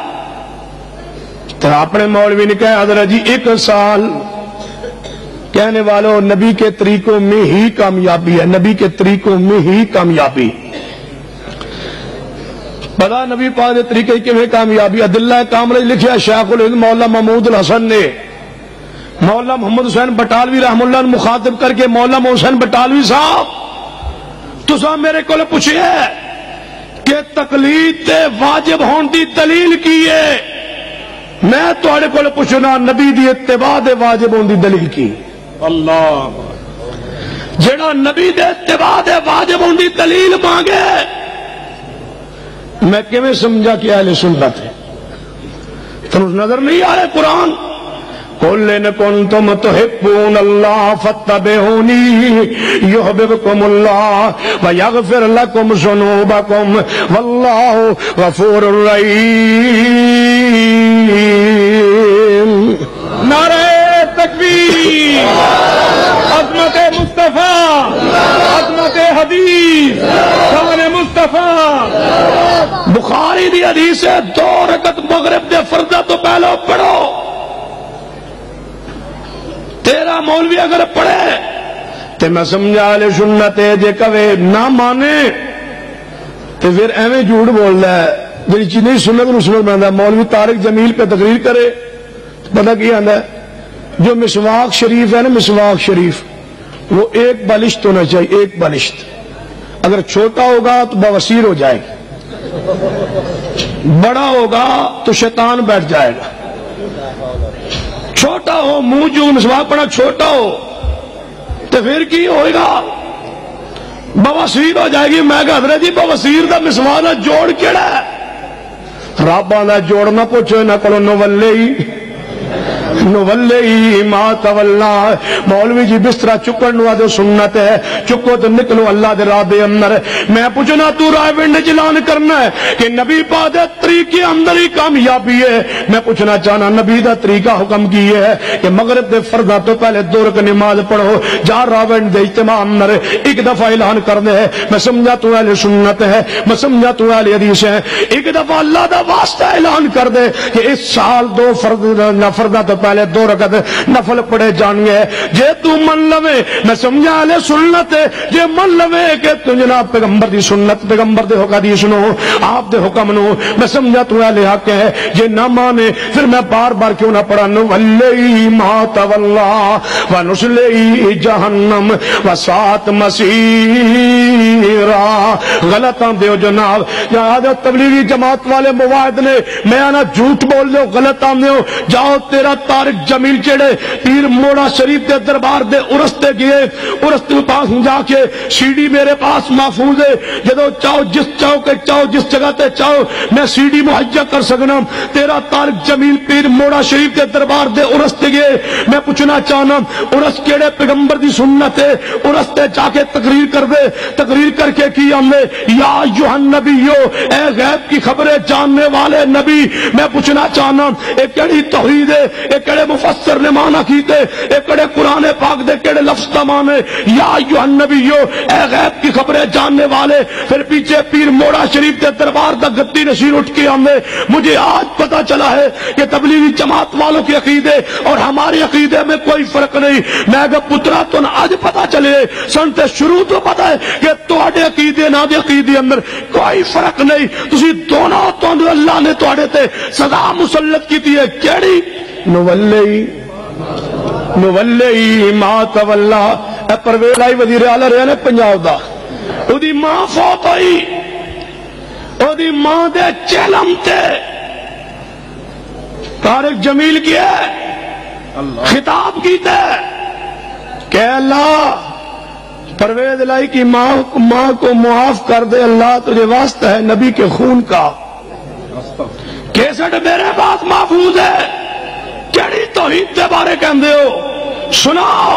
B: تو اپنے مولوی نے کہا حضرت جی 1 سال کہنے والوں نبی کے طریقوں میں ہی کامیابی ہے، نبی کے طریقوں میں ہی کامیابی۔ بڑا نبی پاک کے طریقے کی میں کامیابی ادلہ کامل لکھیا شیخ الہند مولا محمود الحسن نے مولا محمد حسین بٹالوی رحم اللہ نے مخاطب کر کے مولا محمد حسین بٹالوی صاحب تساں میرے کو پوچھے کہ تقلید تے واجب ہون دی دلیل کی ہے، میں تواڈے کول پوچھنا نبی دی اتباع دے واجب ہون دی دلیل کی؟
A: اللہ
B: جڑا نبی دے اتباع دے واجب ہون دی دلیل مانگے میں کیویں سمجھا کہ اہل سنت ہے؟ تمہیں نظر نہیں آئے قرآن قل ان کنتم تحبون اللہ فاتبعونی یحببکم اللہ ویغفر لکم ذنوبکم واللہ غفور رحیم۔
A: نعرہ تکبیر، عظمت مصطفیٰ، عظمت حدیث شان مصطفیٰ.
B: بخاری دی حدیث ہے 2 رکعت مغرب دے فرضہ تو پہلو پڑھو. تیرا مولوی اگر پڑھے تے میں سمجھا لے سنت ہے، جے کہے نہ مانے تے پھر ایویں جھوٹ بول رہا ہے. جی چیز نہیں سنت نو سنت بنتا. مولوی طارق جمیل پہ تقریر کرے پتہ کی آتا ہے، جو مسواک شریف ہے نا، مسواک شریف وہ 1 بالشت ہونا چاہیے، 1 بالشت. اگر چھوٹا ہوگا تو بواسیر ہو جائے گی، بڑا ہوگا تو شیطان بیٹھ جائے گا. چھوٹا ہو، منہ جو مسواک پڑا چھوٹا ہو تو پھر کی ہوئے گا؟ بواسیر ہو جائے گی. میں کہا حضرت جی بواسیر دا مسواک دا جوڑ کیڑا ہے؟ رابا دا جوڑ نہ پوچھو نہ کرو نولی ما تولا. مولوی جی بسترا چکن نو دے سنت ہے، چکو تو نکلو اللہ دے راہ دے اندر. میں پوچھنا تو رائے ونڈ چلان کرنا ہے کہ نبی پاک دے طریقے اندر ہی کامیابی ہے. میں پوچھنا چاہنا نبی دا طریقہ حکم کی ہے کہ مغرب دے فرضہ تو پہلے 2 رکعت نماز پڑھو. جا راونڈ دے اجتماع اندر ایک دفعہ اعلان کر دے میں سمجھا تو اہل سنت ہے، میں سمجھا تو اہل حدیث ہے. ایک دفعہ اللہ دا واسطہ اعلان کر دے کہ اس سال 2 فرضہ تو پہلے 2 رکعت نفل پڑھے جانیے. جے تو من لوے میں سمجھا لے سنت ہے. جے من لوے کہ تو جناب پیغمبر دی سنت، پیغمبر دے حکم دی سنو، آپ دے حکم نو میں سمجھا تو اہل حق ہے. جے نہ مانے پھر میں بار بار کیوں نہ پڑھا نولی ما تولا ونصلی جہنم وساعت مسیرا. غلط آن دیو جناب. یاد تبلیغی جماعت والے مواعد نے میں آنا جھوٹ بول دو، غلط آن دیو. جاؤ تیرا طارق جمیل چڑے پیر موڑا شریف دے دربار دے ارستے گئے، ارستے پاس جا کے سی ڈی میرے پاس محفوظ ہے. جدو چاہو جس جگہ تے چاہو میں سی ڈی مہیا کر سکنا. تیرا طارق جمیل پیر موڑا شریف دے دربار دے ارستے گئے. میں پوچھنا چاہنا ارس کیڑے پیغمبر دی سنت ہے؟ ارستے جا کے تقریر کر دے. تقریر کر کے کی ہمیں یا ایھا النبیو، اے غیب کی خبریں جاننے والے نبی. میں پوچھنا چاہنا ایک کیڑی توحید ہے، ایک کڑے مفسر نے مانا کیتے، ایک کڑے قرآن پاک دے کڑے لفظ دا مانے یا ایھا النبیو، اے غیب کی خبریں جاننے والے. پھر پیچھے پیر موڑا شریف دے دربار دا گدی نشین اٹھ کے آمدے. مجھے آج پتا چلا ہے کہ تبلیغی جماعت والوں کے عقیدے اور ہمارے عقیدے میں کوئی فرق نہیں. میں کہ پترا تو آج پتا چلے سنتے شروع تو پتا ہے کہ تواڈے عقیدے نہ دے عقیدے اندر کوئی فرق نہیں. تسی دونوں تو اللہ نے تواڈے تے سزا مسلط کیتی ہے. کیڑی؟ نولی ما تولا. اے پرویز لائی وزیر اعلی رہے نے پنجاب دا، او دی ماں فوت ہوئی، او دی ماں دے چلم تے طارق جمیل کیا خطاب کیتا ہے کہ اللہ پرویز لائی کی ماں کو معاف کر دے، اللہ تجھے واسطہ ہے نبی کے خون کا. کیسٹ میرے پاس محفوظ ہے. کیڑی توحید دے بارے کہندے ہو؟ سناؤ.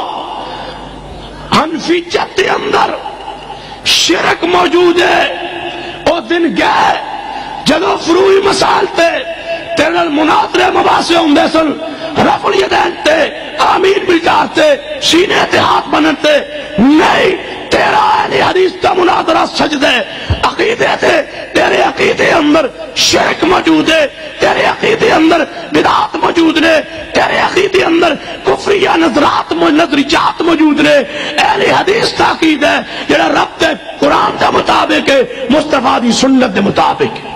B: حنفیت دے اندر شرک موجود ہے. او دن گئے جدو فروعی مسائل تے تیرے مناظرے مباحثے ہوندے سن، رفع الیدین تے آمین بالجار تے سینے تے ہاتھ بنتے نہیں. تیرا اہل حدیث دا مناظرہ سجدے عقیدے تھے. تیرے عقیدے اندر شرک موجود ہے، تیرے عقیدے اندر بدعات موجود نے، تیرے عقیدے اندر کفریہ نظریات موجود نے. اہل حدیث دا عقیدہ ہے جڑا رب دے قرآن دا مطابق ہے، مصطفیٰ دی سنت دے مطابق ہے.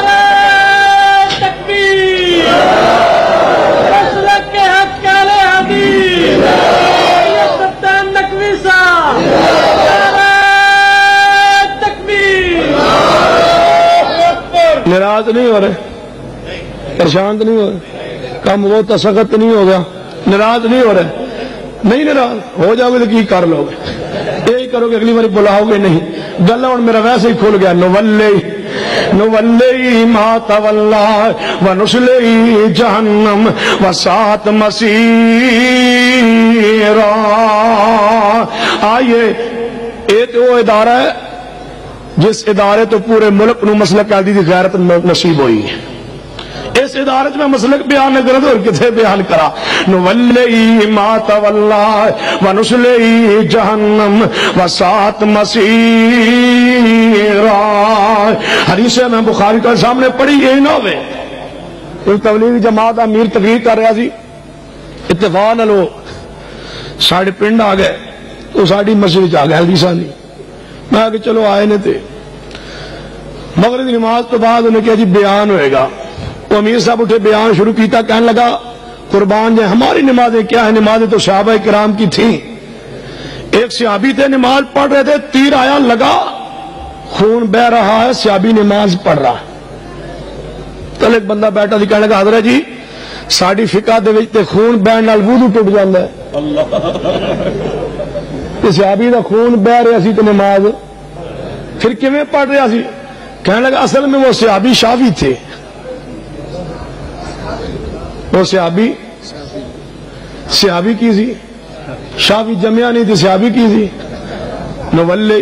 C: تکبیر رسولت کے حق کالے حدیث سلطان نقوی صاحب.
B: ناراض نہیں ہو رہے، پریشان نہیں ہو رہے، کم وہ تسخط نہیں ہوگا، ناراض نہیں ہو رہے. نہیں ناراض ہو جاؤ گے تو کی کر لو گے؟ یہی کرو گے اگلی بار بلاؤ گے نہیں. گلا ہوں میرا ویسے ہی کھل گیا. نولی ما تولا ونصلی جہنم وساعت مسیرا. آئیے یہ تو وہ ادارہ ہے جس ادارے تو پورے ملک نو مسلک اہل حدیث دی غیرت نصیب ہوئی ہے. اس اس ادارے میں مسلک بیان نہ کرا تو اور کتنے بیان کرا. نولی ما تولا ونسلی جہنم وساعت مسیرا. حدیث میں بخاری کا سامنے پڑھی یہی نہ ہوئے. ایک تبلیغی جماعت امیر تقریر کر رہا سی, اتفاق نہ لو ساڑھے پنڈ آ گئے تو ساڑھی مسجد آ گئے حدیثہ نہیں. میں آگے چلو آئے نے تھے. مغرب نماز تو بعد انہوں نے کہا جی بیان ہوئے گا. وہ امیر صاحب اٹھے, بیان شروع کیتا, کہنے لگا قربان جائیں ہماری نمازیں کیا ہیں, نمازیں تو صحابہ کرام کی تھیں. ایک صحابی تھے نماز پڑھ رہے تھے, تیر آیا لگا, خون بہ رہا ہے, صحابی نماز پڑھ رہا ہے. تو ایک بندہ بیٹھا تھی, کہنے لگا حضرت جی ساڑی فقہ دے وچ تے خون بہن نال وضو ٹوٹ جاندا ہے. تے صحابی دا خون بہ رہا سی تے نماز پھر کیویں پڑھ رہا سی. کہنے لگا اصل میں وہ صحابی شافعی تھے. وہ صحابی کی سی, شافعی جمعہ نہیں تھی, صحابی کی سی. نولی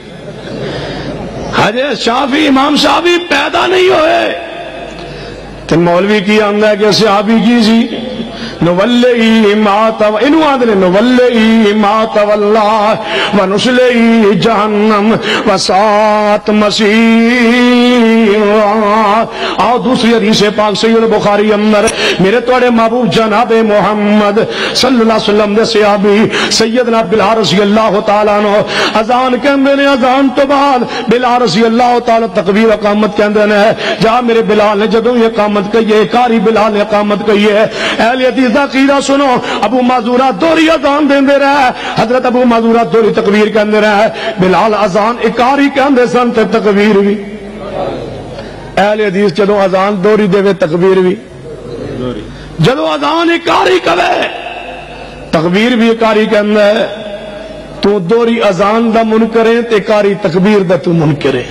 B: حضرت شافعی امام شافعی پیدا نہیں ہوئے تو مولوی کی آمدہ ہے کہ صحابی کی سی. نولی ما تولا, انہوں آدھنے نولی ما تولا ونسلی جہنم وساعت مسیرا. آؤ دوسری حدیث پاک سید بخاری اندر میرے توڑے محبوب جناب محمد صلی اللہ علیہ وسلم دے صحابی سیدنا بلال رضی اللہ تعالیٰ عنہ اذان کے اندر نے, اذان تو بعد بلال رضی اللہ تعالیٰ تکبیر اقامت کے اندر ہے. جہاں میرے بلال نے جدوں یہ اقامت کہی ہے, کاری بلال نے اقامت کہی ہے. اہل حدیث دا عقیدہ سنو, ابو معذورہ دوری اذان دیندے رہے, حضرت ابو معذورہ دوری تکبیر کے اندر ہے, بلال اذان اکاری کے اندر سن تے تکبیر بھی. اہل حدیث جدو اذان دوری دے تکبیر بھی, جدو اذان اکاری کرے تکبیر بھی اکاری کے اندر ہے. تو دوری اذان دا منکرے تے اکاری تکبیر دا تو منکرے.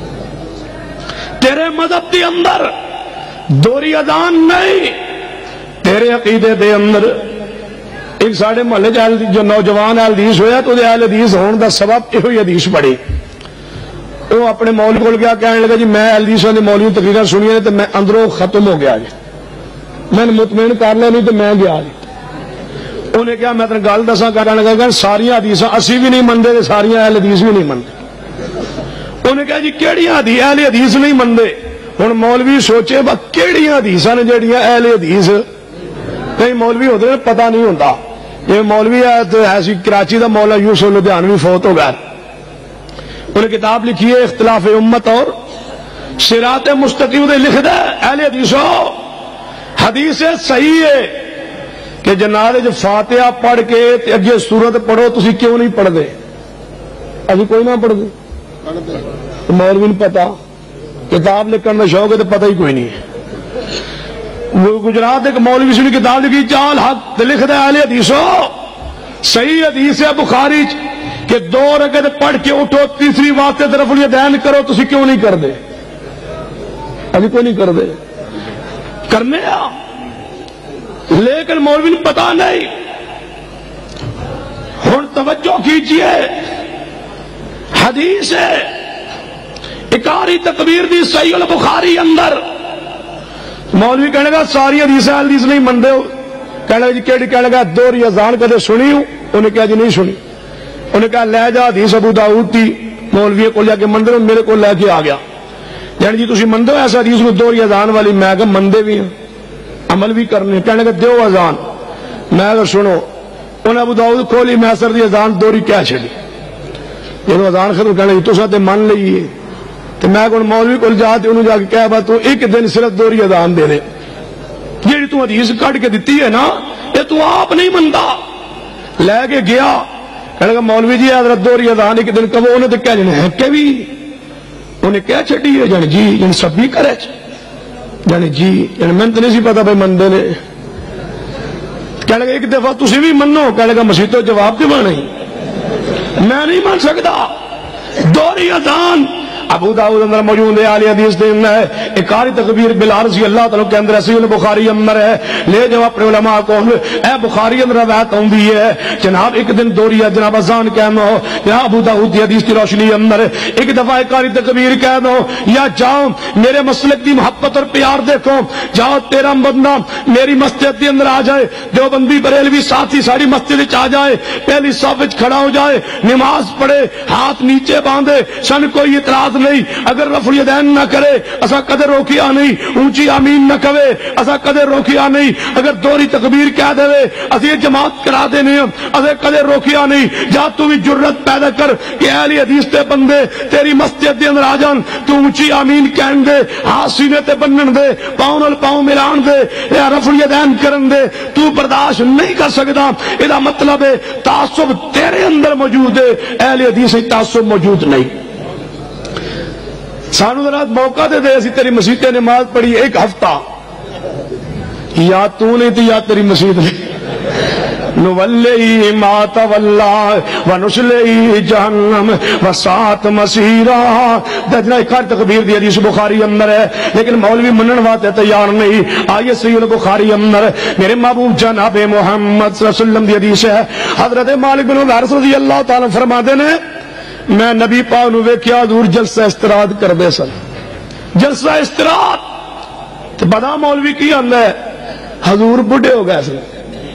B: تیرے مذہب کے اندر دوری اذان نہیں, تیرے عقیدے دے اندر. ایک ساڑھے محلے جو نوجوان اہل حدیث ہویا تو اہل حدیث ہون دا سبب یہ حدیث پڑھی. وہ اپنے مولوی کو گیا, کہنے لگا جی میں اہل حدیثوں نے مولوی تقریریں سنی ہیں تو میں اندروں ختم ہو گیا جی, میں نے مطمئن کر لیا نہیں تو میں گیا جی. انہیں کہا میں تین گل دساں, کہنے لگا ساری حدیث اسی بھی نہیں منتے, ساری اہل حدیث بھی نہیں منتے. انہیں کہا جی کیڑی حدیث اہل حدیث نہیں منتے. ہوں مولوی سوچے با کیڑی حدیث نے جہاں اہل حدیث, کئی مولوی ہوتے ہیں پتہ نہیں ہوتا. یہ مولوی ہے تو ایسی کراچی دا مولا یوسف لدھیانوی فوت ہو گیا. انہیں کتاب لکھی ہے اختلاف امت اور صراط مستقیم, لکھ ہے اہل حدیثوں حدیث صحیح ہے کہ جناب جو فاتحہ پڑھ کے اگے سورت پڑھو, تسی کیوں نہیں پڑھتے؟ ابھی کوئی نہ پڑھتے, مولوی نہیں پتا, کتاب لکھنے کا شوق ہے تو پتہ ہی کوئی نہیں ہے. وہ گجرات ایک مولوی سے کتاب لکھی چال حق, لکھ دے اہل حدیثوں صحیح حدیث ہے بخاری کہ 2 رکعت پڑھ کے اٹھو, تیسری واسطے طرف الیدین کرو, تسی کیوں نہیں کر دے؟ ابھی کوئی نہیں کر دے, کرنے آ, لیکن مولوی نے پتا نہیں. ہن توجہ کیجئے, حدیث ہے اکاری تکبیر دی صحیح البخاری اندر. مولوی کہنے گا ساری حدیث اہل حدیث نہیں منتے ہو. کہنے گا جی کیڑی, کہنے گا دوہری اذان کدے سنی ہوں؟ انہیں کہا جی نہیں سنی. انہیں کہا لے جا حدیث ابو داؤد تھی, مولوی کو لے کے مندر میرے کو لے کے آ گیا. یعنی جی تسی مندے ہو ایسا حدیث کو دوہری اذان والی؟ میں کہا مندے بھی ہیں, عمل بھی کرنے. کہنے گا دیو اذان. میں کہا سنو, انہیں ابو داؤد کھولی, میں اثر دی اذان دوہری کیا چھڑی. جب اذان ختم کہنے گی تو من لئیے, تو میں کون مولوی کو جاتے انہوں جا کے کہا با تو ایک دن صرف دوہری اذان دے دے, یہ تو حدیث کٹ کے دیتی ہے نا, یہ تو آپ نہیں منتا. لے کے گیا, کہنے گا مولوی جی حضرت دوہری اذان ایک دن کبھی, انہیں تو کہہ جانے ہے کہ بھی انہیں کیا چھٹی ہے جانے جی جن سب بھی کرے جانے جی, یعنی میں تو نہیں سی پتا بھائی مندے نے. کہنے لگا ایک دفعہ تسی بھی منو. کہنے لگا مسیح تو جواب دیوانا ہی, میں نہیں مان سکتا. دوہری اذان ابو داؤد اندر موجود ہے، اہل حدیث دے اندر ہے، ایک قاری تکبیر بلال رضی اللہ تعالیٰ کے اندر صحیح بخاری اندر ہے، لے جو اپنے علماء کو اے بخاری اندر روایت ہوندی ہے جناب ایک دن دوریہ جناب اذان کہنا ہو یا ابو داؤد کی حدیث کی روشنی اندر ایک دفعہ ایک قاری تکبیر کہہ دو یا جاؤ میرے مسلک کی محبت اور پیار دیکھو، جاؤ تیرا بندہ میری مسجد کے اندر آ جائے، دیوبندی بریلوی ساتھی ساری مسجد آ جائے، پہلی صف کھڑا ہو جائے، نماز پڑھے، ہاتھ نیچے باندھے، سن کوئی اعتراض نہیں، اگر رفع الیدین نہ کرے اسا کدے روکیا نہیں، اونچی آمین نہ کہے اسا کدے روکیا نہیں، اگر دوہری تکبیر کہہ دے اسی جماعت کرا دینے اسے کدے روکیا نہیں، جا تو بھی جرت پیدا کر کہ اہل حدیث تے بندے تیری مسجد دے اندر آ جان، تو اونچی آمین کہن دے، ہاتھ سینے تے بنن دے، پاؤں نال پاؤں ملان دے، یا رفع الیدین کرن دے، تو برداشت نہیں کر سکتا، یہ مطلب ہے تعصب تیرے اندر موجود ہے، اہل حدیث تعصب موجود نہیں۔ سانو ذرا موقع دے اسی تیری مسجد تے نماز پڑھی ایک ہفتہ، یا تو نہیں تو یا تیری مسجد نہیں، نولی ما تولا ونسلی جہنم وساعت مسیرا، دجنہ اکار تکبیر دی حدیث بخاری اندر ہے، لیکن مولوی منن واتے تیار نہیں، آئیے صحیح بخاری اندر میرے محبوب جناب محمد صلی اللہ علیہ وسلم دی حدیث ہے، حضرت مالک بن حویرث رضی اللہ تعالیٰ فرما دینے میں نبی پاک نو ویکھیا حضور جلسہ استراحت کردے سن، جلسہ استراحت تے بڑا مولوی کی آندا ہے حضور بڈھے ہو گئے سن،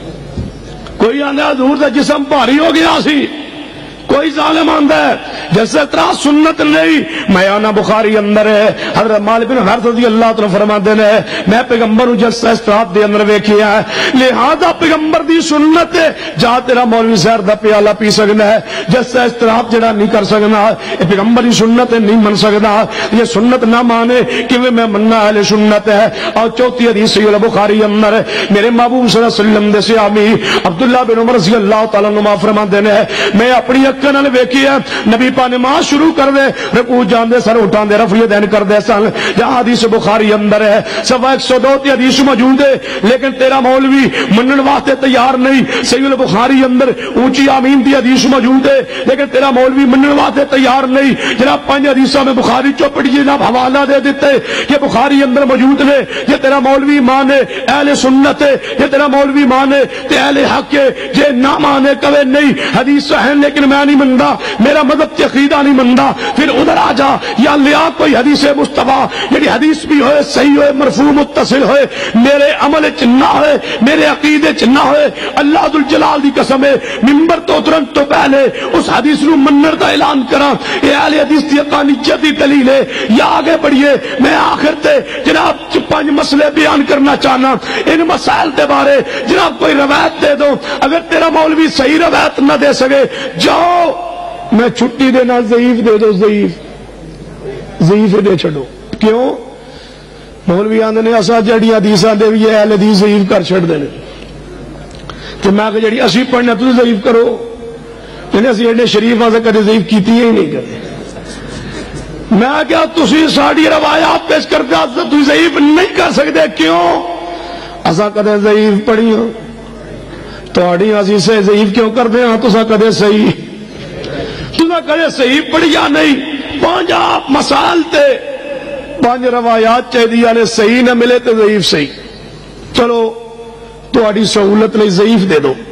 B: کوئی آندا حضور دا جسم بھاری ہو گیا سی، کوئی ظالم آندا ہے جیسے طرح سنت نہیں، میں آنا بخاری اندر ہے، حضرت مالک بن حویرث رضی اللہ تعالیٰ فرماتے ہیں میں پیغمبر ہوں جلسہ استراحت دے اندر ویکھیا ہے، لہذا پیغمبر دی سنت ہے جا تیرا مولوی زہر دا پیالہ پی سکنا ہے، جلسہ استراحت جڑا نہیں کر سکنا، یہ پیغمبر دی سنت نہیں من سکتا، یہ سنت نہ مانے کہ میں مننا اہل سنت ہے۔ اور چوتھی حدیث صحیح بخاری اندر ہے، میرے محبوب صلی اللہ علیہ وسلم دے صحابی عبداللہ بن عمر رضی اللہ تعالیٰ عنہ فرماتے ہیں میں اپنی اکھاں نال ویکھیا نبی پاک نماز شروع کر دے رکوع جاندے سر اٹھان دے رفع الیدین کر دے سن، جہاں حدیث بخاری اندر ہے سوا 102 تی حدیث موجود ہے، لیکن تیرا مولوی منن واسطے تیار نہیں، صحیح البخاری اندر اونچی آمین دی حدیث موجود ہے لیکن تیرا مولوی منن واسطے تیار نہیں، جناب 5 حدیثاں میں بخاری چو پڑھی جناب حوالہ دے دیتے کہ بخاری اندر موجود نے، یہ تیرا مولوی مانے اہل سنت ہے، یہ تیرا مولوی مانے تے اہل حق ہے، جے نہ مانے کہے نہیں حدیث ہے لیکن میں نہیں مندا، میرا مذہب کی عقیدہ نہیں مندا، پھر ادھر آ جا یا لیا کوئی حدیث مصطفیٰ یعنی حدیث بھی ہوئے صحیح ہوئے مرفوع متصل ہوئے میرے عمل چ نہ ہوئے میرے عقیدے چ نہ ہوئے، اللہ ذوالجلال دی قسم ہے ممبر تو اترن تو پہلے اس حدیث نو منن دا اعلان کراں، یہ اہل حدیث دی حقانیت دی دلیل ہے۔ یا آگے بڑھیے میں آخر تے جناب 5 مسئلے بیان کرنا چاہنا، ان مسائل دے بارے جناب کوئی روایت دے دو، اگر تیرا مولوی صحیح روایت نہ دے سکے جاؤ میں چھٹی دینا ضعیف دے دو، ضعیف دے چھڑو، کیوں مولوی آندے نے اسا جڑی حدیثاں دے بھی اہل حدیث ضعیف کر چھڑ دے کہ میں کہ جڑی اسی پڑھنا تو ضعیف کرو، یعنی اسی ایڈے شریف سے کدے ضعیف کیتی ہی نہیں کرتے، میں کیا تسی ساری روایات پیش کرتے تسی ضعیف نہیں کر سکتے، کیوں اسا کدے ضعیف پڑھی ہو تہاڈی اسی سے ضعیف کیوں کرتے ہاں، تسا کدے صحیح کدے صحیح پڑھیا نہیں، 5 مسائل تے 5 روایات چاہیے نے صحیح نہ ملے تو ضعیف صحیح، چلو تہاڈی سہولت نہیں ضعیف دے دو،